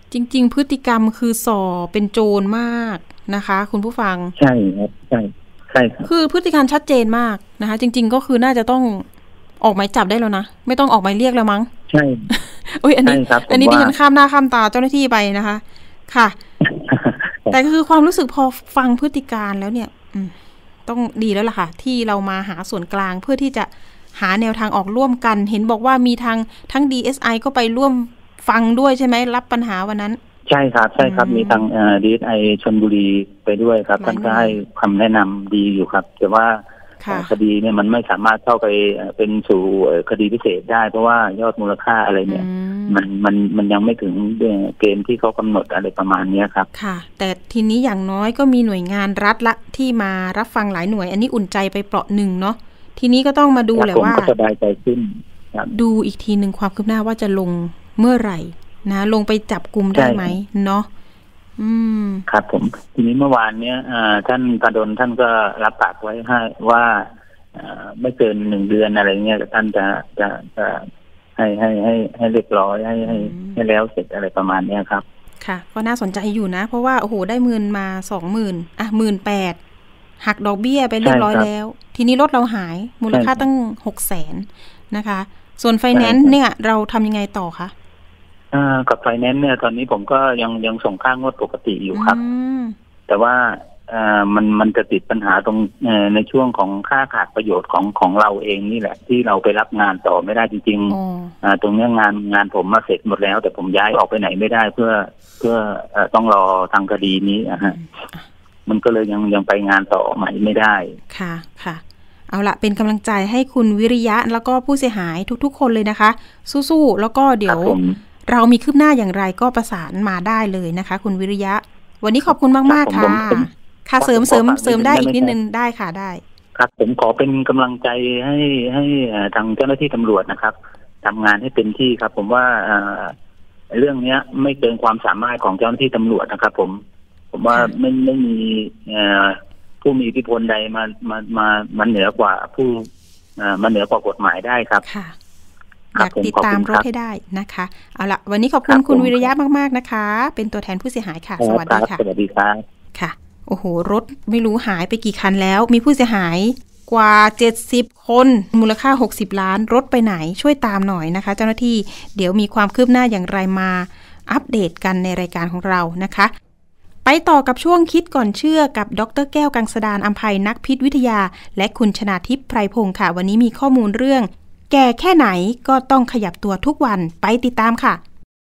จริงๆพฤติกรรมคือส่อเป็นโจรมากนะคะคุณผู้ฟังใช่ครับใช่ใช่ครับคือพฤติกรรมชัดเจนมากนะคะจริงๆก็คือน่าจะต้องออกหมายจับได้แล้วนะไม่ต้องออกหมายเรียกแล้วมั้งใช่อุ้ยอันนี้อันนี้ดิฉันข้ามหน้าข้ามตาเจ้าหน้าที่ไปนะคะค่ะ แต่คือความรู้สึกพอฟังพฤติการแล้วเนี่ยต้องดีแล้วล่ะค่ะที่เรามาหาส่วนกลางเพื่อที่จะหาแนวทางออกร่วมกันเห็นบอกว่ามีทางทั้ง ดี เอส ไอ ก็ไปร่วมฟังด้วยใช่ไหมรับปัญหาวันนั้นใช่ครับใช่ครับมีทาง ดี เอส ไอ ชลบุรีไปด้วยครับท่านก็ให้คำแนะนำดีอยู่ครับแต่ว่าคดีเนี่ยมันไม่สามารถเข้าไปเป็นสู่คดีพิเศษได้เพราะว่ายอดมูลค่าอะไรเนี่ยมันมันมันยังไม่ถึงเกณฑ์ที่เขากำหนดอะไรประมาณนี้ครับค่ะแต่ทีนี้อย่างน้อยก็มีหน่วยงานรัฐละที่มารับฟังหลายหน่วยอันนี้อุ่นใจไปเปราะหนึ่งเนาะทีนี้ก็ต้องมาดูแหละว่าสบายใจขึ้นดูอีกทีหนึ่งความคืบหน้าว่าจะลงเมื่อไหร่นะลงไปจับกุมได้ไหมเนาะอืมครับผมทีนี้เมื่อวานเนี้ยท่านกดลท่านก็รับปากไว้ให้ว่าไม่เกินหนึ่งเดือนอะไรเงี้ยท่านจะจะจะให้ให้ให้ให้เรียบร้อยให้ให้ให้แล้วเสร็จอะไรประมาณเนี้ยครับค่ะก็น่าสนใจอยู่นะเพราะว่าโอ้โหได้เงินมาสองหมื่นอ่ะหมื่นแปดหักดอกเบี้ยไปเรียบร้อยแล้วทีนี้รถเราหายมูลค่าตั้งหกแสนนะคะส่วนไฟแนนซ์เนี่ยเราทำยังไงต่อคะอ่ากับไฟแนนซ์เนี่ยตอนนี้ผมก็ยังยังส่งค่างวดปกติอยู่ครับแต่ว่าอ่ามันมันจะติดปัญหาตรงในช่วงของค่าขาดประโยชน์ของของเราเองนี่แหละที่เราไปรับงานต่อไม่ได้จริงๆอ่าตรงนี้งานงานผมมาเสร็จหมดแล้วแต่ผมย้ายออกไปไหนไม่ได้เพื่อเพื่อต้องรอทางคดีนี้นะฮะมันก็เลยยังยังไปงานต่อใหม่ไม่ได้ค่ะค่ะเอาละเป็นกำลังใจให้คุณวิริยะแล้วก็ผู้เสียหายทุกๆคนเลยนะคะสู้ๆแล้วก็เดี๋ยวเรามีคืบหน้าอย่างไรก็ประสานมาได้เลยนะคะคุณวิริยะวันนี้ขอบคุณมากๆค่ะค่ะเสริมเสริมเสริมได้อีกนิดนึงได้ค่ะได้ครับผมขอเป็นกำลังใจให้ให้ทางเจ้าหน้าที่ตำรวจนะครับทำงานให้เต็มที่ครับผมว่าเรื่องนี้ไม่เกินความสามารถของเจ้าหน้าที่ตำรวจนะครับผมผมว่าไม่ไม่มีผู้มีอิทธิพลใดมามามามันเหนือกว่าผู้มาเหนือกว่ากฎหมายได้ครับค่ะอยากติดตามรถให้ได้นะคะเอาละวันนี้ขอบคุณคุณวิริยะมากๆนะคะเป็นตัวแทนผู้เสียหายค่ะสวัสดีค่ะสวัสดีครับค่ะโอ้โหรถไม่รู้หายไปกี่คันแล้วมีผู้เสียหายกว่าเจ็ดสิบคนมูลค่าหกสิบล้านรถไปไหนช่วยตามหน่อยนะคะเจ้าหน้าที่เดี๋ยวมีความคืบหน้าอย่างไรมาอัปเดตกันในรายการของเรานะคะไปต่อกับช่วงคิดก่อนเชื่อกับดร.แก้วกังสดาลอำไพนักพิษวิทยาและคุณชนาทิพย์ไพรพงศ์ค่ะวันนี้มีข้อมูลเรื่องแก่แค่ไหนก็ต้องขยับตัวทุกวันไปติดตามค่ะ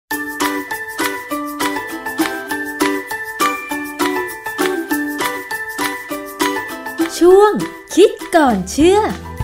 ช่วงคิดก่อนเชื่อ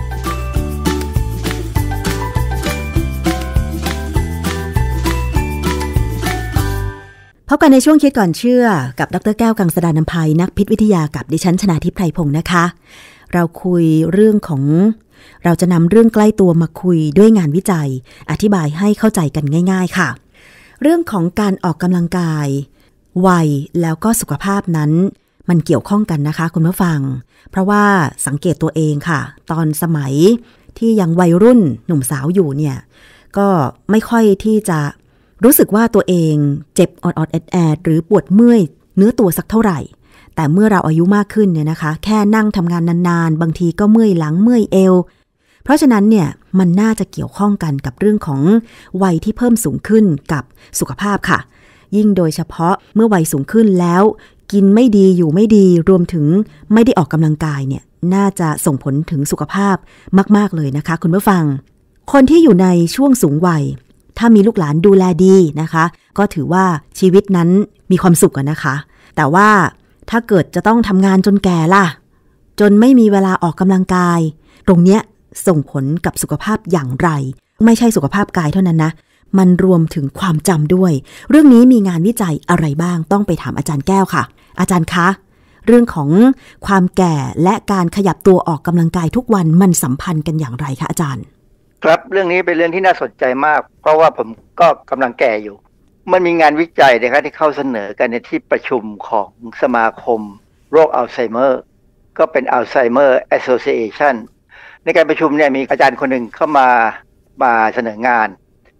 พบกันในช่วงคิดก่อนเชื่อกับดร.แก้วกังสดาลอำไพนักพิษวิทยากับดิฉันชนาทิพย์ไพรพงศ์นะคะเราคุยเรื่องของเราจะนำเรื่องใกล้ตัวมาคุยด้วยงานวิจัยอธิบายให้เข้าใจกันง่ายๆค่ะเรื่องของการออกกำลังกายวัยแล้วก็สุขภาพนั้นมันเกี่ยวข้องกันนะคะคุณผู้ฟังเพราะว่าสังเกตตัวเองค่ะตอนสมัยที่ยังวัยรุ่นหนุ่มสาวอยู่เนี่ยก็ไม่ค่อยที่จะรู้สึกว่าตัวเองเจ็บออดๆแอดๆหรือปวดเมื่อยเนื้อตัวสักเท่าไหร่แต่เมื่อเราอายุมากขึ้นเนี่ยนะคะแค่นั่งทำงานนานๆบางทีก็เมื่อยหลังเมื่อยเอวเพราะฉะนั้นเนี่ยมันน่าจะเกี่ยวข้องกันกับเรื่องของวัยที่เพิ่มสูงขึ้นกับสุขภาพค่ะยิ่งโดยเฉพาะเมื่อวัยสูงขึ้นแล้วกินไม่ดีอยู่ไม่ดีรวมถึงไม่ได้ออกกำลังกายเนี่ยน่าจะส่งผลถึงสุขภาพมากๆเลยนะคะคุณผู้ฟังคนที่อยู่ในช่วงสูงวัยถ้ามีลูกหลานดูแลดีนะคะก็ถือว่าชีวิตนั้นมีความสุขอะนะคะแต่ว่าถ้าเกิดจะต้องทำงานจนแก่ล่ะจนไม่มีเวลาออกกำลังกายตรงเนี้ยส่งผลกับสุขภาพอย่างไรไม่ใช่สุขภาพกายเท่านั้นนะมันรวมถึงความจำด้วยเรื่องนี้มีงานวิจัยอะไรบ้างต้องไปถามอาจารย์แก้วค่ะอาจารย์คะเรื่องของความแก่และการขยับตัวออกกำลังกายทุกวันมันสัมพันธ์กันอย่างไรคะอาจารย์ครับเรื่องนี้เป็นเรื่องที่น่าสนใจมากเพราะว่าผมก็กำลังแก่อยู่มันมีงานวิจัยนะครับที่เข้าเสนอกันในที่ประชุมของสมาคมโรคอัลไซเมอร์ก็เป็น Alzheimer Association ในการประชุมเนี่ยมีอาจารย์คนหนึ่งเข้ามามาเสนองาน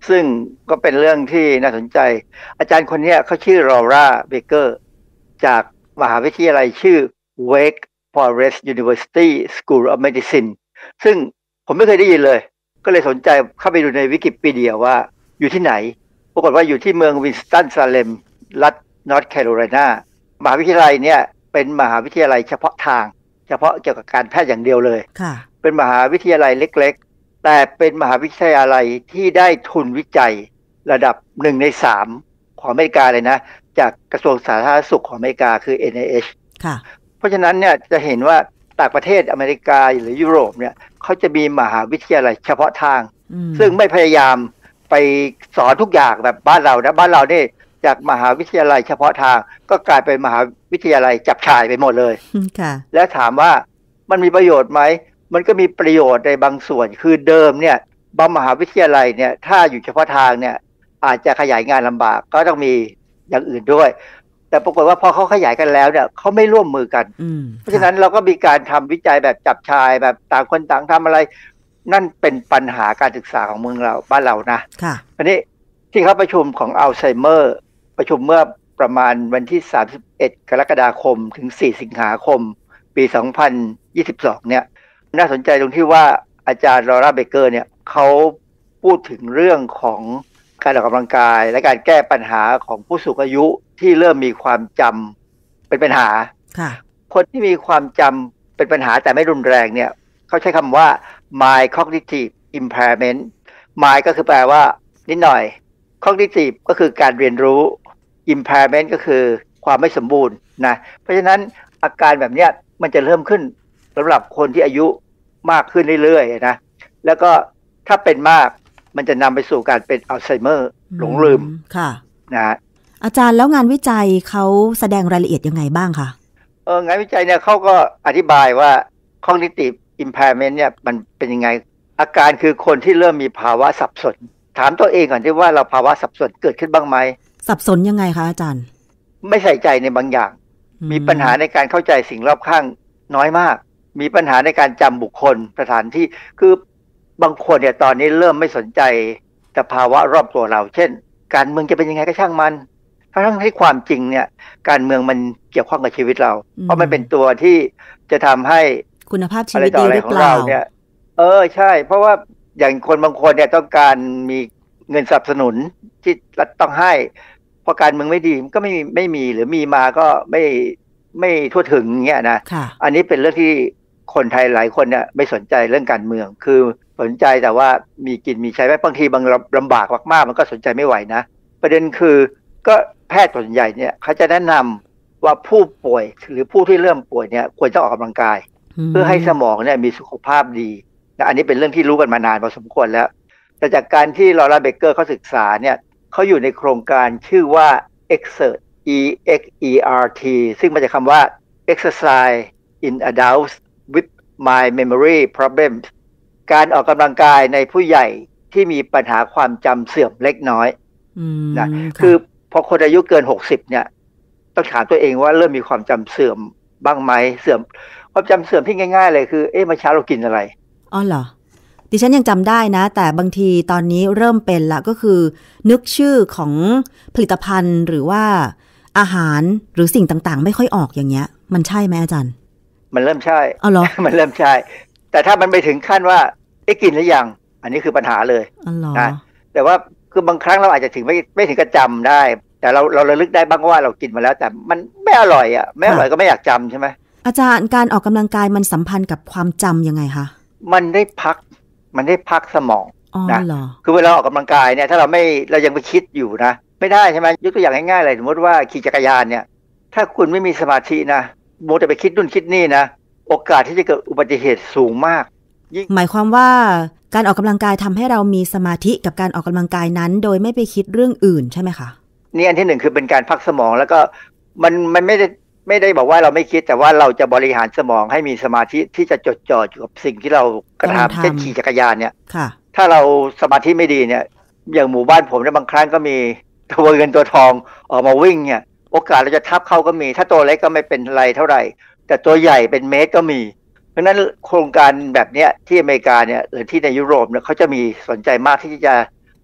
ซึ่งก็เป็นเรื่องที่น่าสนใจอาจารย์คนนี้เขาชื่อลอร่าเบเกอร์จากมหาวิทยาลัยชื่อ Wake Forest University School of Medicine ซึ่งผมไม่เคยได้ยินเลยก็เลยสนใจเข้าไปดูในวิกิพีเดียว่าอยู่ที่ไหนปรากฏว่าอยู่ที่เมืองวินสตันซาเลมรัฐนอร์ทแคโรไลนามหาวิทยาลัยเนี่ยเป็นมหาวิทยาลัยเฉพาะทางเฉพาะเกี่ยวกับการแพทย์อย่างเดียวเลยเป็นมหาวิทยาลัยเล็กๆแต่เป็นมหาวิทยาลัยที่ได้ทุนวิจัยระดับหนึ่งในสามของอเมริกาเลยนะจากกระทรวงสาธารณสุขของอเมริกาคือ เอ็น ไอ เอช ค่ะเพราะฉะนั้นเนี่ยจะเห็นว่าต่างประเทศอเมริกาหรือยุโรปเนี่ยเขาจะมีมหาวิทยาลัยเฉพาะทางซึ่งไม่พยายามไปสอนทุกอย่างแบบบ้านเรานะบ้านเราเนี่ยจากมหาวิทยาลัยเฉพาะทางก็กลายเป็นมหาวิทยาลัยจับฉ่ายไปหมดเลยค่ะแล้วถามว่ามันมีประโยชน์ไหมมันก็มีประโยชน์ในบางส่วนคือเดิมเนี่ยบางมหาวิทยาลัยเนี่ยถ้าอยู่เฉพาะทางเนี่ยอาจจะขยายงานลำบากก็ต้องมีอย่างอื่นด้วยแต่ปรากฏว่าพอเขาขยายกันแล้วเนี่ยเขาไม่ร่วมมือกันเพราะฉะนั้นเราก็มีการทำวิจัยแบบจับชายแบบต่างคนต่างทำอะไรนั่นเป็นปัญหาการศึกษาของเมืองเราบ้านเรานะค่ะอันนี้ที่เขาประชุมของอัลไซเมอร์ประชุมเมื่อประมาณวันที่สามสิบเอ็ดกรกฎาคมถึงสี่สิงหาคมปีสองพันยี่สิบสองเนี่ยน่าสนใจตรงที่ว่าอาจารย์ลอร่าเบเกอร์เนี่ยเขาพูดถึงเรื่องของการออกกำลังกายและการแก้ปัญหาของผู้สูงอายุที่เริ่มมีความจำเป็นปัญหาค่ะคนที่มีความจำเป็นปัญหาแต่ไม่รุนแรงเนี่ยเขาใช้คำว่า mild cognitive impairment mild ก็คือแปลว่านิดหน่อย cognitive ก็คือการเรียนรู้ impairment ก็คือความไม่สมบูรณ์นะเพราะฉะนั้นอาการแบบเนี้ยมันจะเริ่มขึ้นสำหรับคนที่อายุมากขึ้นเรื่อยๆนะแล้วก็ถ้าเป็นมากมันจะนำไปสู่การเป็นอัลไซเมอร์หลงลืมค่ะนะอาจารย์แล้วงานวิจัยเขาแสดงรายละเอียดยังไงบ้างคะเอองานวิจัยเนี่ยเขาก็อธิบายว่า cognitive impairment เนี่ยมันเป็นยังไงอาการคือคนที่เริ่มมีภาวะสับสนถามตัวเองก่อนที่ว่าเราภาวะสับสนเกิดขึ้นบ้างไหมสับสนยังไงคะอาจารย์ไม่ใส่ใจในบางอย่างมีปัญหาในการเข้าใจสิ่งรอบข้างน้อยมากมีปัญหาในการจำบุคคลสถานที่คือบางคนเนี่ยตอนนี้เริ่มไม่สนใจสภาวะรอบตัวเราเช่นการเมืองจะเป็นยังไงก็ช่างมันทั้งที่ความจริงเนี่ยการเมืองมันเกี่ยวข้องกับชีวิตเราเพราะมันเป็นตัวที่จะทำให้คุณภาพชีวิตดีหรือเปล่าเนี่ยเออใช่เพราะว่าอย่างคนบางคนเนี่ยต้องการมีเงินสนับสนุนที่รัฐต้องให้พอการเมืองไม่ดีก็ไม่ไม่มีหรือมีมาก็ไม่ไม่ทั่วถึงเงี้ยนะอันนี้เป็นเรื่องที่คนไทยหลายคนเนี่ยไม่สนใจเรื่องการเมืองคือสนใจแต่ว่ามีกินมีใช้ไหมบางทีบางลำบากมากๆมันก็สนใจไม่ไหวนะประเด็นคือก็แพทย์ส่วนใหญ่เนี่ยเขาจะแนะนำว่าผู้ป่วยหรือผู้ที่เริ่มป่วยเนี่ยควรจะออกกำลังกายเพื่อให้สมองเนี่ยมีสุขภาพดีนะอันนี้เป็นเรื่องที่รู้กันมานานพอสมควรแล้วแต่จากการที่ลอร่าเบเกอร์เขาศึกษาเนี่ยเขาอยู่ในโครงการชื่อว่า exert e x e r t ซึ่งมาจากคำว่า exercise in adults with mild memory problems การออกกำลังกายในผู้ใหญ่ที่มีปัญหาความจำเสื่อมเล็กน้อยนะคือพอคนอายุเกินหกสิบเนี่ยต้องถามตัวเองว่าเริ่มมีความจำเสื่อมบ้างไหมเสื่อมความจำเสื่อมที่ง่ายๆเลยคือเอ๊ะเมื่อเช้าเรากินอะไรอ๋อเหรอดิฉันยังจำได้นะแต่บางทีตอนนี้เริ่มเป็นละก็คือนึกชื่อของผลิตภัณฑ์หรือว่าอาหารหรือสิ่งต่างๆไม่ค่อยออกอย่างเงี้ยมันใช่ไหมอาจารย์มันเริ่มใช่อ๋อเหรอมันเริ่มใช่แต่ถ้ามันไปถึงขั้นว่าได้กินหรือยังอันนี้คือปัญหาเลยอ๋อเหรอนะแต่ว่าคือบางครั้งเราอาจจะถึงไม่ไม่ถึงกับจำได้แต่เราเราระลึกได้บ้างว่าเรากินมาแล้วแต่มันไม่อร่อยอ่ะไม่อร่อยก็ไม่อยากจำใช่ไหมอาจารย์การออกกำลังกายมันสัมพันธ์กับความจำยังไงคะมันได้พักมันได้พักสมองนะคือเวลาออกกำลังกายเนี่ยถ้าเราไม่เรายังไปคิดอยู่นะไม่ได้ใช่ไหมยกตัวอย่างง่ายๆเลยสมมติว่าขี่จักรยานเนี่ยถ้าคุณไม่มีสมาธินะโมแต่ไปคิดนู่นคิดนี่นะโอกาสที่จะเกิดอุบัติเหตุสูงมากหมายความว่าการออกกำลังกายทำให้เรามีสมาธิกับการออกกำลังกายนั้นโดยไม่ไปคิดเรื่องอื่นใช่ไหมคะนี่อันที่หนึ่งคือเป็นการพักสมองแล้วก็มันมันไม่ได้ไม่ได้บอกว่าเราไม่คิดแต่ว่าเราจะบริหารสมองให้มีสมาธิที่จะจดจ่ออยู่กับสิ่งที่เรากระทำเช่นขี่จักรยานเนี่ยถ้าเราสมาธิไม่ดีเนี่ยอย่างหมู่บ้านผมเนี่ยบางครั้งก็มีตัวเงินตัวทองออกมาวิ่งเนี่ยโอกาสเราจะทับเข้าก็มีถ้าตัวเล็กก็ไม่เป็นไรเท่าไหร่แต่ตัวใหญ่เป็นเมตรก็มีเพราะฉะนั้นโครงการแบบเนี้ยที่อเมริกาเนี่ยหรือที่ในยุโรปเนี่ยเขาจะมีสนใจมากที่จะ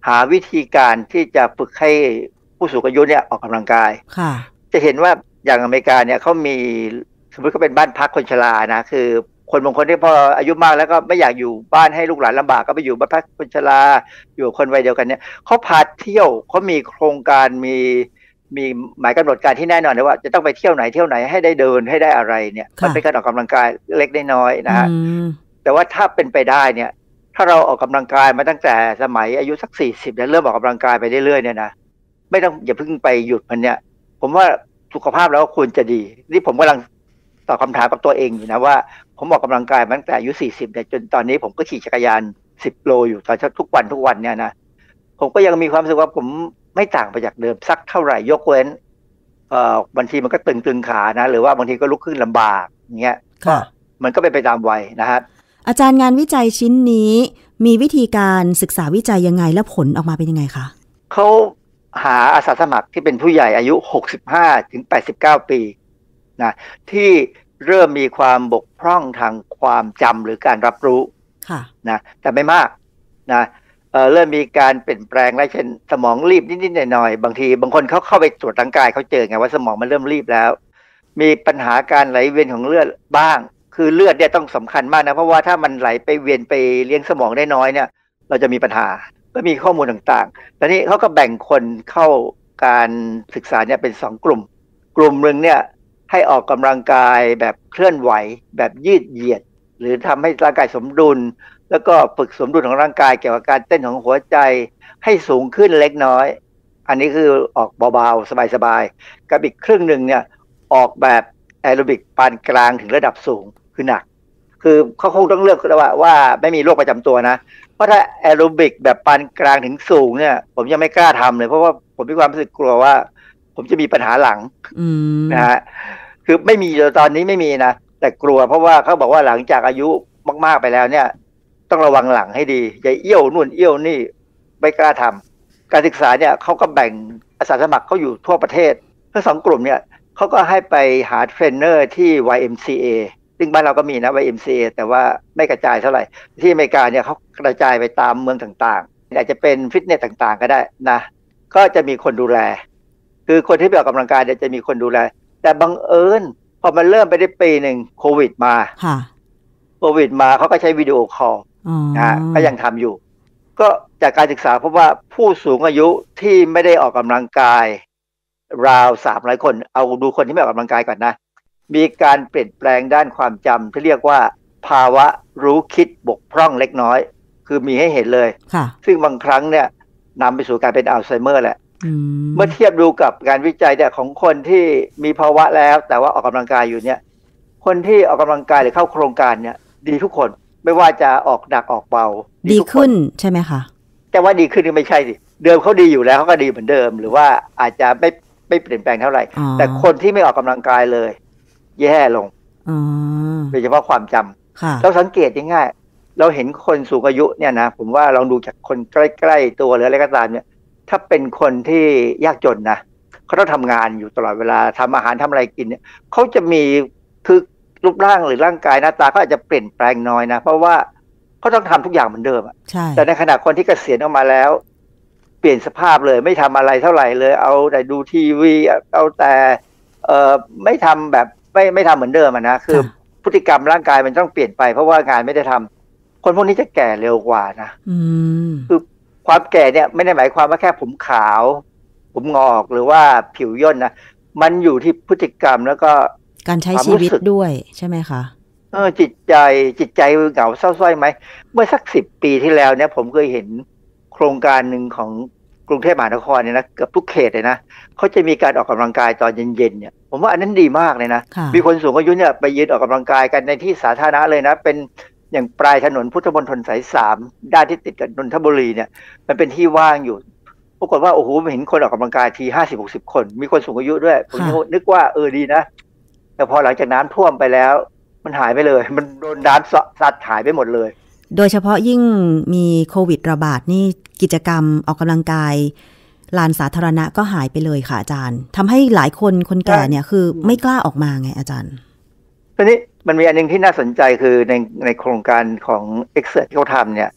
หาวิธีการที่จะฝึกให้ผู้สูงอายุเนี่ยออกกำลังกายค่ะจะเห็นว่าอย่างอเมริกาเนี่ยเขามีสมมติเขาเป็นบ้านพักคนชรานะคือคนบางคนที่พออายุมากแล้วก็ไม่อยากอยู่บ้านให้ลูกหลานลำบากก็ไปอยู่บ้านพักคนชราอยู่คนวัยเดียวกันเนี่ยเขาพาเที่ยวเขามีโครงการมีมีหมายกำหนดการที่แน่นอนเลยว่าจะต้องไปเที่ยวไหนเที่ยวไหนให้ได้เดินให้ได้อะไรเนี่ยมันเป็นการออกกำลังกายเล็กได้น้อยนะฮะแต่ว่าถ้าเป็นไปได้เนี่ยถ้าเราออกกำลังกายมาตั้งแต่สมัยอายุสักสี่สิบแล้วเริ่มออกกำลังกายไปเรื่อยๆเนี่ยนะไม่ต้องอย่าเพิ่งไปหยุดมันเนี่ยผมว่าสุขภาพแล้วควรจะดีนี่ผมกำลังตอบคำถามกับตัวเองอยู่นะว่าผมออกกำลังกายมาตั้งแต่อายุสี่สิบเนี่ยจนตอนนี้ผมก็ขี่จักรยานสิบโลอยู่ตอนทุกวันทุกวันเนี่ยนะผมก็ยังมีความรู้สึกว่าผมไม่ต่างไปจากเดิมสักเท่าไหร่ยกเว้นเอ่อบางทีมันก็ตึงๆขานะหรือว่าบางทีก็ลุกขึ้นลำบากอย่างเงี้ยก็มันก็เป็นไปตามวัยนะฮะอาจารย์งานวิจัยชิ้นนี้มีวิธีการศึกษาวิจัยยังไงและผลออกมาเป็นยังไงคะเขาหาอาสาสมัครที่เป็นผู้ใหญ่อายุหกสิบห้าถึงแปดสิบเก้าปีนะที่เริ่มมีความบกพร่องทางความจำหรือการรับรู้นะแต่ไม่มากนะเอ่อเริ่มมีการเปลี่ยนแปลงและเช่นสมองรีบนิดๆหน่อยๆบางทีบางคนเขาเข้าไปตรวจร่างกายเขาเจอไงว่าสมองมันเริ่มรีบแล้วมีปัญหาการไหลเวียนของเลือดบ้างคือเลือดเนี่ยต้องสำคัญมากนะเพราะว่าถ้ามันไหลไปเวียนไปเลี้ยงสมองได้น้อยเนี่ยเราจะมีปัญหาก็มีข้อมูลต่างๆตอนนี้เขาก็แบ่งคนเข้าการศึกษาเนี่ยเป็นสองกลุ่มกลุ่มหนึ่งเนี่ยให้ออกกำลังกายแบบเคลื่อนไหวแบบยืดเหยียดหรือทำให้ร่างกายสมดุลแล้วก็ฝึกสมดุลของร่างกายเกี่ยวกับการเต้นของหัวใจให้สูงขึ้นเล็กน้อยอันนี้คือออกเบาๆสบายๆกับอีกครึ่งหนึ่งเนี่ยออกแบบแอโรบิกปานกลางถึงระดับสูงคือหนักคือเขาคงต้องเลือกว่าว่าไม่มีโรคประจำตัวนะเพราะถ้าแอโรบิกแบบปานกลางถึงสูงเนี่ยผมยังไม่กล้าทำเลยเพราะว่าผมมีความรู้สึกกลัวว่าผมจะมีปัญหาหลังนะฮะคือไม่มีตอนนี้ไม่มีนะแต่กลัวเพราะว่าเขาบอกว่าหลังจากอายุมากๆไปแล้วเนี่ยต้องระวังหลังให้ดีอย่าเอี้ยวนู่นเอี้ยวนี่ไม่กล้าทำการศึกษาเนี่ยเขาก็แบ่งอาสาสมัครเขาอยู่ทั่วประเทศทั้งสองกลุ่มเนี่ยเขาก็ให้ไปหาเทรนเนอร์ที่ วาย เอ็ม ซี เอ ซึ่งบ้านเราก็มีนะ วาย เอ็ม ซี เอ แต่ว่าไม่กระจายเท่าไหร่ที่อเมริกาเนี่ยเขากระจายไปตามเมืองต่างๆอาจจะเป็นฟิตเนสต่างๆก็ได้นะก็จะมีคนดูแลคือคนที่ไปออกกำลังกายเนี่ยจะมีคนดูแลแต่บังเอิญพอมันเริ่มไปได้ปีหนึ่งโควิดมาโควิดมาเขาก็ใช้วิดีโอคอลนะก็ยังทำอยู่ก็จากการศึกษาพบว่าผู้สูงอายุที่ไม่ได้ออกกำลังกายราวสามร้อยคนเอาดูคนที่ไม่ออกกำลังกายก่อนนะมีการเปลี่ยนแปลงด้านความจำที่เรียกว่าภาวะรู้คิดบกพร่องเล็กน้อยคือมีให้เห็นเลยซึ่งบางครั้งเนี่ยนำไปสู่การเป็นอัลไซเมอร์แหละเมื่อเทียบดูกับการวิจัยเนี่ยของคนที่มีภาวะแล้วแต่ว่าออกกำลังกายอยู่เนี่ยคนที่ออกกำลังกายหรือเข้าโครงการเนี่ยดีทุกคนไม่ว่าจะออกหนักออกเบาดีขึ้นใช่ไหมคะแต่ว่าดีขึ้นก็ไม่ใช่สิเดิมเขาดีอยู่แล้วเขาก็ดีเหมือนเดิมหรือว่าอาจจะไม่ไม่เปลี่ยนแปลงเท่าไหร่แต่คนที่ไม่ออกกำลังกายเลยแย่ลงโดยเฉพาะความจำเราสังเกตง่ายๆเราเห็นคนสูงอายุเนี่ยนะผมว่าลองดูจากคนใกล้ๆตัวหรืออะไรก็ตามเนี่ยถ้าเป็นคนที่ยากจนนะเขาต้องทำงานอยู่ตลอดเวลาทำอาหารทำอะไรกินเนี่ยเขาจะมีคือรูปร่างหรือร่างกายหน้าตาเขาอาจจะเปลี่ยนแปลงน้อยนะเพราะว่าเขาต้องทำทุกอย่างเหมือนเดิมอ่ะแต่ในขณะคนที่เกษียณออกมาแล้วเปลี่ยนสภาพเลยไม่ทำอะไรเท่าไหร่เลยเอาแต่ดูทีวีเอาแต่เอ่อไม่ทำแบบไม่ไม่ทำเหมือนเดิมอ่ะนะคือพฤติกรรมร่างกายมันต้องเปลี่ยนไปเพราะว่างานไม่ได้ทำคนพวกนี้จะแก่เร็วกว่านะคือความแก่เนี่ยไม่ได้หมายความว่าแค่ผมขาวผมงอกหรือว่าผิวย่นนะมันอยู่ที่พฤติกรรมแล้วก็การใช้ชีวิตด้วยใช่ไหมคะเออจิตใจจิตใจเหงาเศร้าส้อยไหมเมื่อสักสิบปีที่แล้วเนี่ยผมเคยเห็นโครงการหนึ่งของกรุงเทพมหานครเนี่ยนะเกือบทุกเขตเลยนะเขาจะมีการออกกำลังกายตอนเย็นๆเนี่ยผมว่าอันนั้นดีมากเลยนะมีคนสูงอายุเนี่ยไปยืนออกกำลังกายกันในที่สาธารณะเลยนะเป็นอย่างปลายถนนพุทธมณฑลสายสามด้านที่ติดกับนนทบุรีเนี่ยมันเป็นที่ว่างอยู่ปรากฏว่าโอ้โหเห็นคนออกกำลังกายทีห้าสิบหกสิบคนมีคนสูงอายุด้วยผมนึกว่าเออดีนะแต่พอหลังจากน้ำท่วมไปแล้วมันหายไปเลยมันโดนน้ำซัดหายไปหมดเลยโดยเฉพาะยิ่งมีโควิดระบาดนี่กิจกรรมออกกำลังกายลานสาธารณะก็หายไปเลยค่ะอาจารย์ทำให้หลายคนคนแก่เนี่ยคือไม่กล้าออกมาไงอาจารย์ทีนี้มันมีอันนึงที่น่าสนใจคือในในโครงการของ Exert ที่เขาทำเนี่ย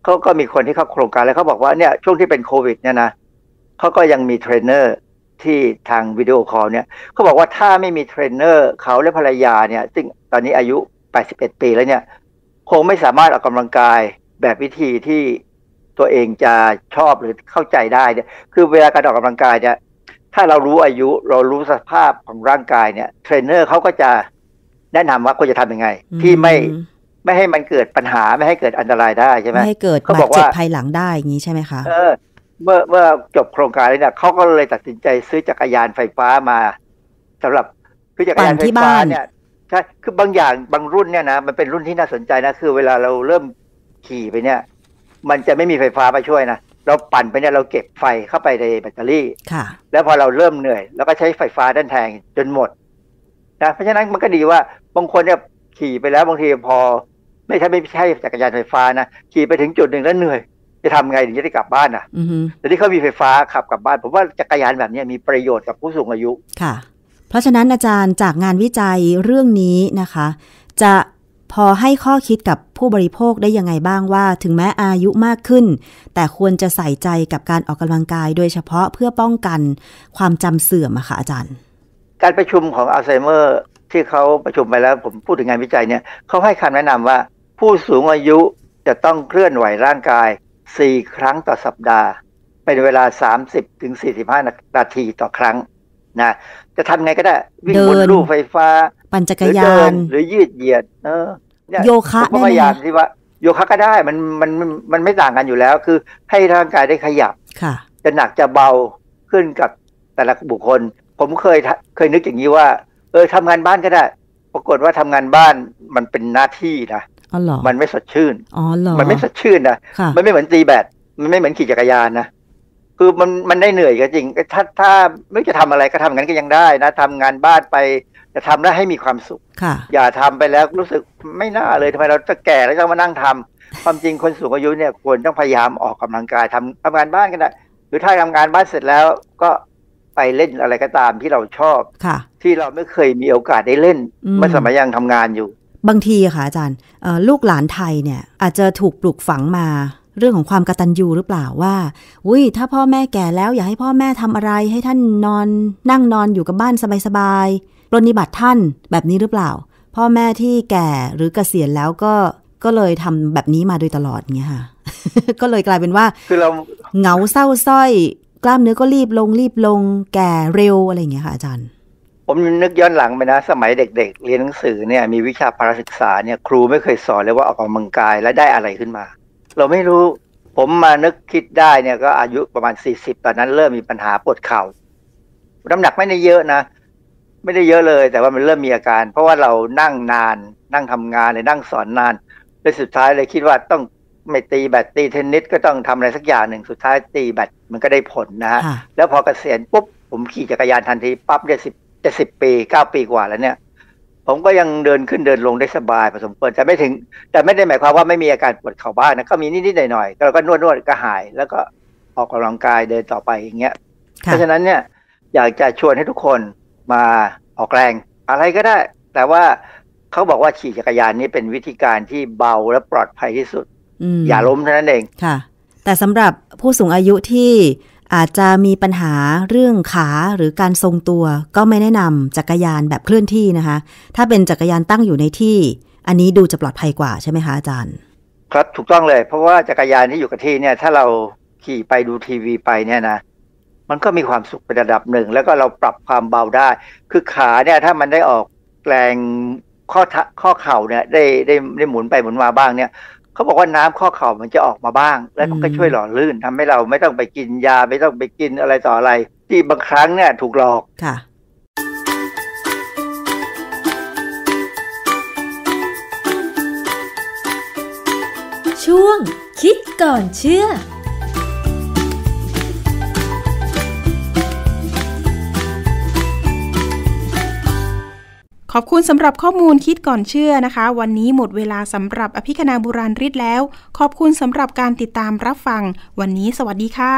เขาก็มีคนที่เข้าโครงการแล้วเขาบอกว่าเนี่ยช่วงที่เป็นโควิดเนี่ยนะเขาก็ยังมีเทรนเนอร์ที่ทางวิดีโอคอลเนี่ยเขาบอกว่าถ้าไม่มีเทรนเนอร์เขาและภรรยาเนี่ยซึ่งตอนนี้อายุแปดสิบเอ็ดปีแล้วเนี่ยคงไม่สามารถออกกำลังกายแบบวิธีที่ตัวเองจะชอบหรือเข้าใจได้เนี่ยคือเวลาการออกกำลังกายเนี่ยถ้าเรารู้อายุเรารู้สภาพของร่างกายเนี่ยเทรนเนอร์เขาก็จะแนะนำว่าควรจะทำยังไงที่ไม่ไม่ให้มันเกิดปัญหาไม่ให้เกิดอันตรายได้ใช่ไหมไม่ให้เกิดบาดเจ็บภายหลังได้อย่างนี้ใช่ไหมคะเออเมื่อเมื่อจบโครงการแล้วเนี่ยเขาก็เลยตัดสินใจซื้อจักรยานไฟฟ้ามาสำหรับคือจักรยานไฟฟ้าเนี่ยใช่คือบางอย่างบางรุ่นเนี่ยนะมันเป็นรุ่นที่น่าสนใจนะคือเวลาเราเริ่มขี่ไปเนี่ยมันจะไม่มีไฟฟ้ามาช่วยนะเราปั่นไปเนี่ยเราเก็บไฟเข้าไปในแบตเตอรี่ค่ะแล้วพอเราเริ่มเหนื่อยแล้วก็ใช้ไฟฟ้าด้านแทนจนหมดนะเพราะฉะนั้นมันก็ดีว่าบางคนเนี่ยขี่ไปแล้วบางทีพอไม่ใช่ไม่ใช่จักรยานไฟฟ้านะขี่ไปถึงจุดหนึ่งแล้วเหนื่อยจะทำไงถึงจะได้กลับบ้านอ่ะแต่ที่เขามีไฟฟ้าขับกลับบ้านผมว่าจักรยานแบบนี้มีประโยชน์กับผู้สูงอายุค่ะเพราะฉะนั้นอาจารย์จากงานวิจัยเรื่องนี้นะคะจะพอให้ข้อคิดกับผู้บริโภคได้ยังไงบ้างว่าถึงแม้อายุมากขึ้นแต่ควรจะใส่ใจกับการออกกำลังกายโดยเฉพาะเพื่อป้องกันความจำเสื่อมอะค่ะอาจารย์การประชุมของอัลไซเมอร์ที่เขาประชุมไปแล้วผมพูดถึงงานวิจัยเนี่ยเขาให้คำแนะนำว่าผู้สูงอายุจะต้องเคลื่อนไหวร่างกายสี่ครั้งต่อสัปดาห์เป็นเวลา สามสิบถึงสี่สิบห้า นาทีต่อครั้งนะจะทำไงก็ได้วิ่งบนลู่ไฟฟ้าปั่นจักรยานหรือยืดเหยียดเออโยคะได้ไหมที่ว่าโยคะก็ได้มันมันมันไม่ต่างกันอยู่แล้วคือให้ร่างกายได้ขยับจะหนักจะเบาขึ้นกับแต่ละบุคคลผมเคยเคยนึกอย่างนี้ว่าเออทำงานบ้านก็ได้ปรากฏว่าทำงานบ้านมันเป็นหน้าที่นะมันไม่สดชื่นมันไม่สดชื่นนะมันไม่เหมือนตีแบดมันไม่เหมือนขี่จักรยานนะคือมันมันได้เหนื่อยก็จริงถ้าถ้าไม่จะทำอะไรก็ทำงั้นก็ยังได้นะทำงานบ้านไปจะทำได้ให้มีความสุขอย่าทำไปแล้วรู้สึกไม่น่าเลยทำไมเราจะแก่แล้วต้องมานั่งทำความจริงคนสูงอายุเนี่ยควรต้องพยายามออกกำลังกายทำทำงานบ้านกันได้หรือถ้าทำงานบ้านเสร็จแล้วก็ไปเล่นอะไรก็ตามที่เราชอบที่เราไม่เคยมีโอกาสได้เล่นเมื่อสมัยยังทำงานอยู่บางทีค่ะอาจารย์ลูกหลานไทยเนี่ยอาจจะถูกปลูกฝังมาเรื่องของความกตัญญูหรือเปล่าว่าอุ้ยถ้าพ่อแม่แก่แล้วอย่าให้พ่อแม่ทำอะไรให้ท่านนอนนั่งนอนอยู่กับบ้านสบายๆปรนนิบัติท่านแบบนี้หรือเปล่าพ่อแม่ที่แก่หรือเกษียณแล้วก็ก็เลยทำแบบนี้มาโดยตลอดเงี้ยค่ะ ก็เลยกลายเป็นว่าคือเราเหงาเศร้าส้อยกล้ามเนื้อก็รีบลงรีบลงแก่เร็วอะไรอย่างเงี้ยค่ะอาจารย์ผมนึกย้อนหลังไปนะสมัยเด็กๆเรียนหนังสือเนี่ยมีวิชาพละศึกษาเนี่ยครูไม่เคยสอนเลยว่าออกกำลังกายแล้วได้อะไรขึ้นมาเราไม่รู้ผมมานึกคิดได้เนี่ยก็อายุประมาณสี่สิบตอนนั้นเริ่มมีปัญหาปวดเข่าน้ำหนักไม่ได้เยอะนะไม่ได้เยอะเลยแต่ว่ามันเริ่มมีอาการเพราะว่าเรานั่งนานนั่งทำงานเลยนั่งสอนนานเลยสุดท้ายเลยคิดว่าต้องไม่ตีแบดตีเทนนิสก็ต้องทำอะไรสักอย่างหนึ่งสุดท้ายตีแบดมันก็ได้ผลนะฮะแล้วพอเกษียณปุ๊บผมขี่จักรยานทันทีปั๊บได้สิบจะสิบปีเก้าปีกว่าแล้วเนี่ยผมก็ยังเดินขึ้นเดินลงได้สบายพอสมควรแต่ไม่ถึงแต่ไม่ได้หมายความว่าไม่มีอาการปวดเข่าบ้างนะก็มีนิดๆหน่อยๆเราก็นวดนวดก็หายแล้วก็ออกกำลังกายเดินต่อไปอย่างเงี้ยเพราะฉะนั้นเนี่ยอยากจะชวนให้ทุกคนมาออกแรงอะไรก็ได้แต่ว่าเขาบอกว่าขี่จักรยานนี้เป็นวิธีการที่เบาและปลอดภัยที่สุด อ, อย่าล้มเท่านั้นเองค่ะแต่สำหรับผู้สูงอายุที่อาจจะมีปัญหาเรื่องขาหรือการทรงตัวก็ไม่แนะนำจักรยานแบบเคลื่อนที่นะคะถ้าเป็นจักรยานตั้งอยู่ในที่อันนี้ดูจะปลอดภัยกว่าใช่ไหมคะอาจารย์ครับถูกต้องเลยเพราะว่าจักรยานที่อยู่กับที่เนี่ยถ้าเราขี่ไปดูทีวีไปเนี่ยนะมันก็มีความสุขเป็นระดับหนึ่งแล้วก็เราปรับความเบาได้คือขาเนี่ยถ้ามันได้ออกแรงข้อข้อเข่าเนี่ยได้ได้ได้หมุนไปหมุนมาบ้างเนี่ยเขาบอกว่าน้ำข้อเข่ามันจะออกมาบ้างแล้วก็ช่วยหล่อลื่นทำให้เราไม่ต้องไปกินยาไม่ต้องไปกินอะไรต่ออะไรที่บางครั้งเนี่ยถูกหลอกค่ะช่วงคิดก่อนเชื่อขอบคุณสำหรับข้อมูลคิดก่อนเชื่อนะคะวันนี้หมดเวลาสำหรับอภิคณาบุราริศแล้วขอบคุณสำหรับการติดตามรับฟังวันนี้สวัสดีค่ะ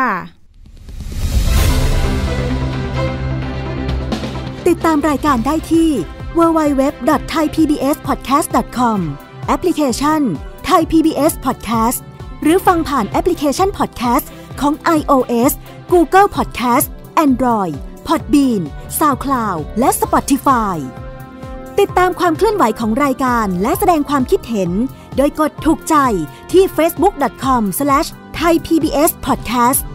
ติดตามรายการได้ที่ ดับเบิลยู ดับเบิลยู ดับเบิลยู ดอท ไทย พี บี เอส พอดแคสต์ ดอท คอม แอปพลิเคชัน Thai พี บี เอส Podcast หรือฟังผ่านแอปพลิเคชัน Podcast ของ iOS Google Podcast Android Podbean SoundCloud และ Spotify ติดตามความเคลื่อนไหวของรายการและแสดงความคิดเห็นโดยกดถูกใจที่ เฟซบุ๊ก ดอท คอม สแลช ไทย พี บี เอส พอดแคสต์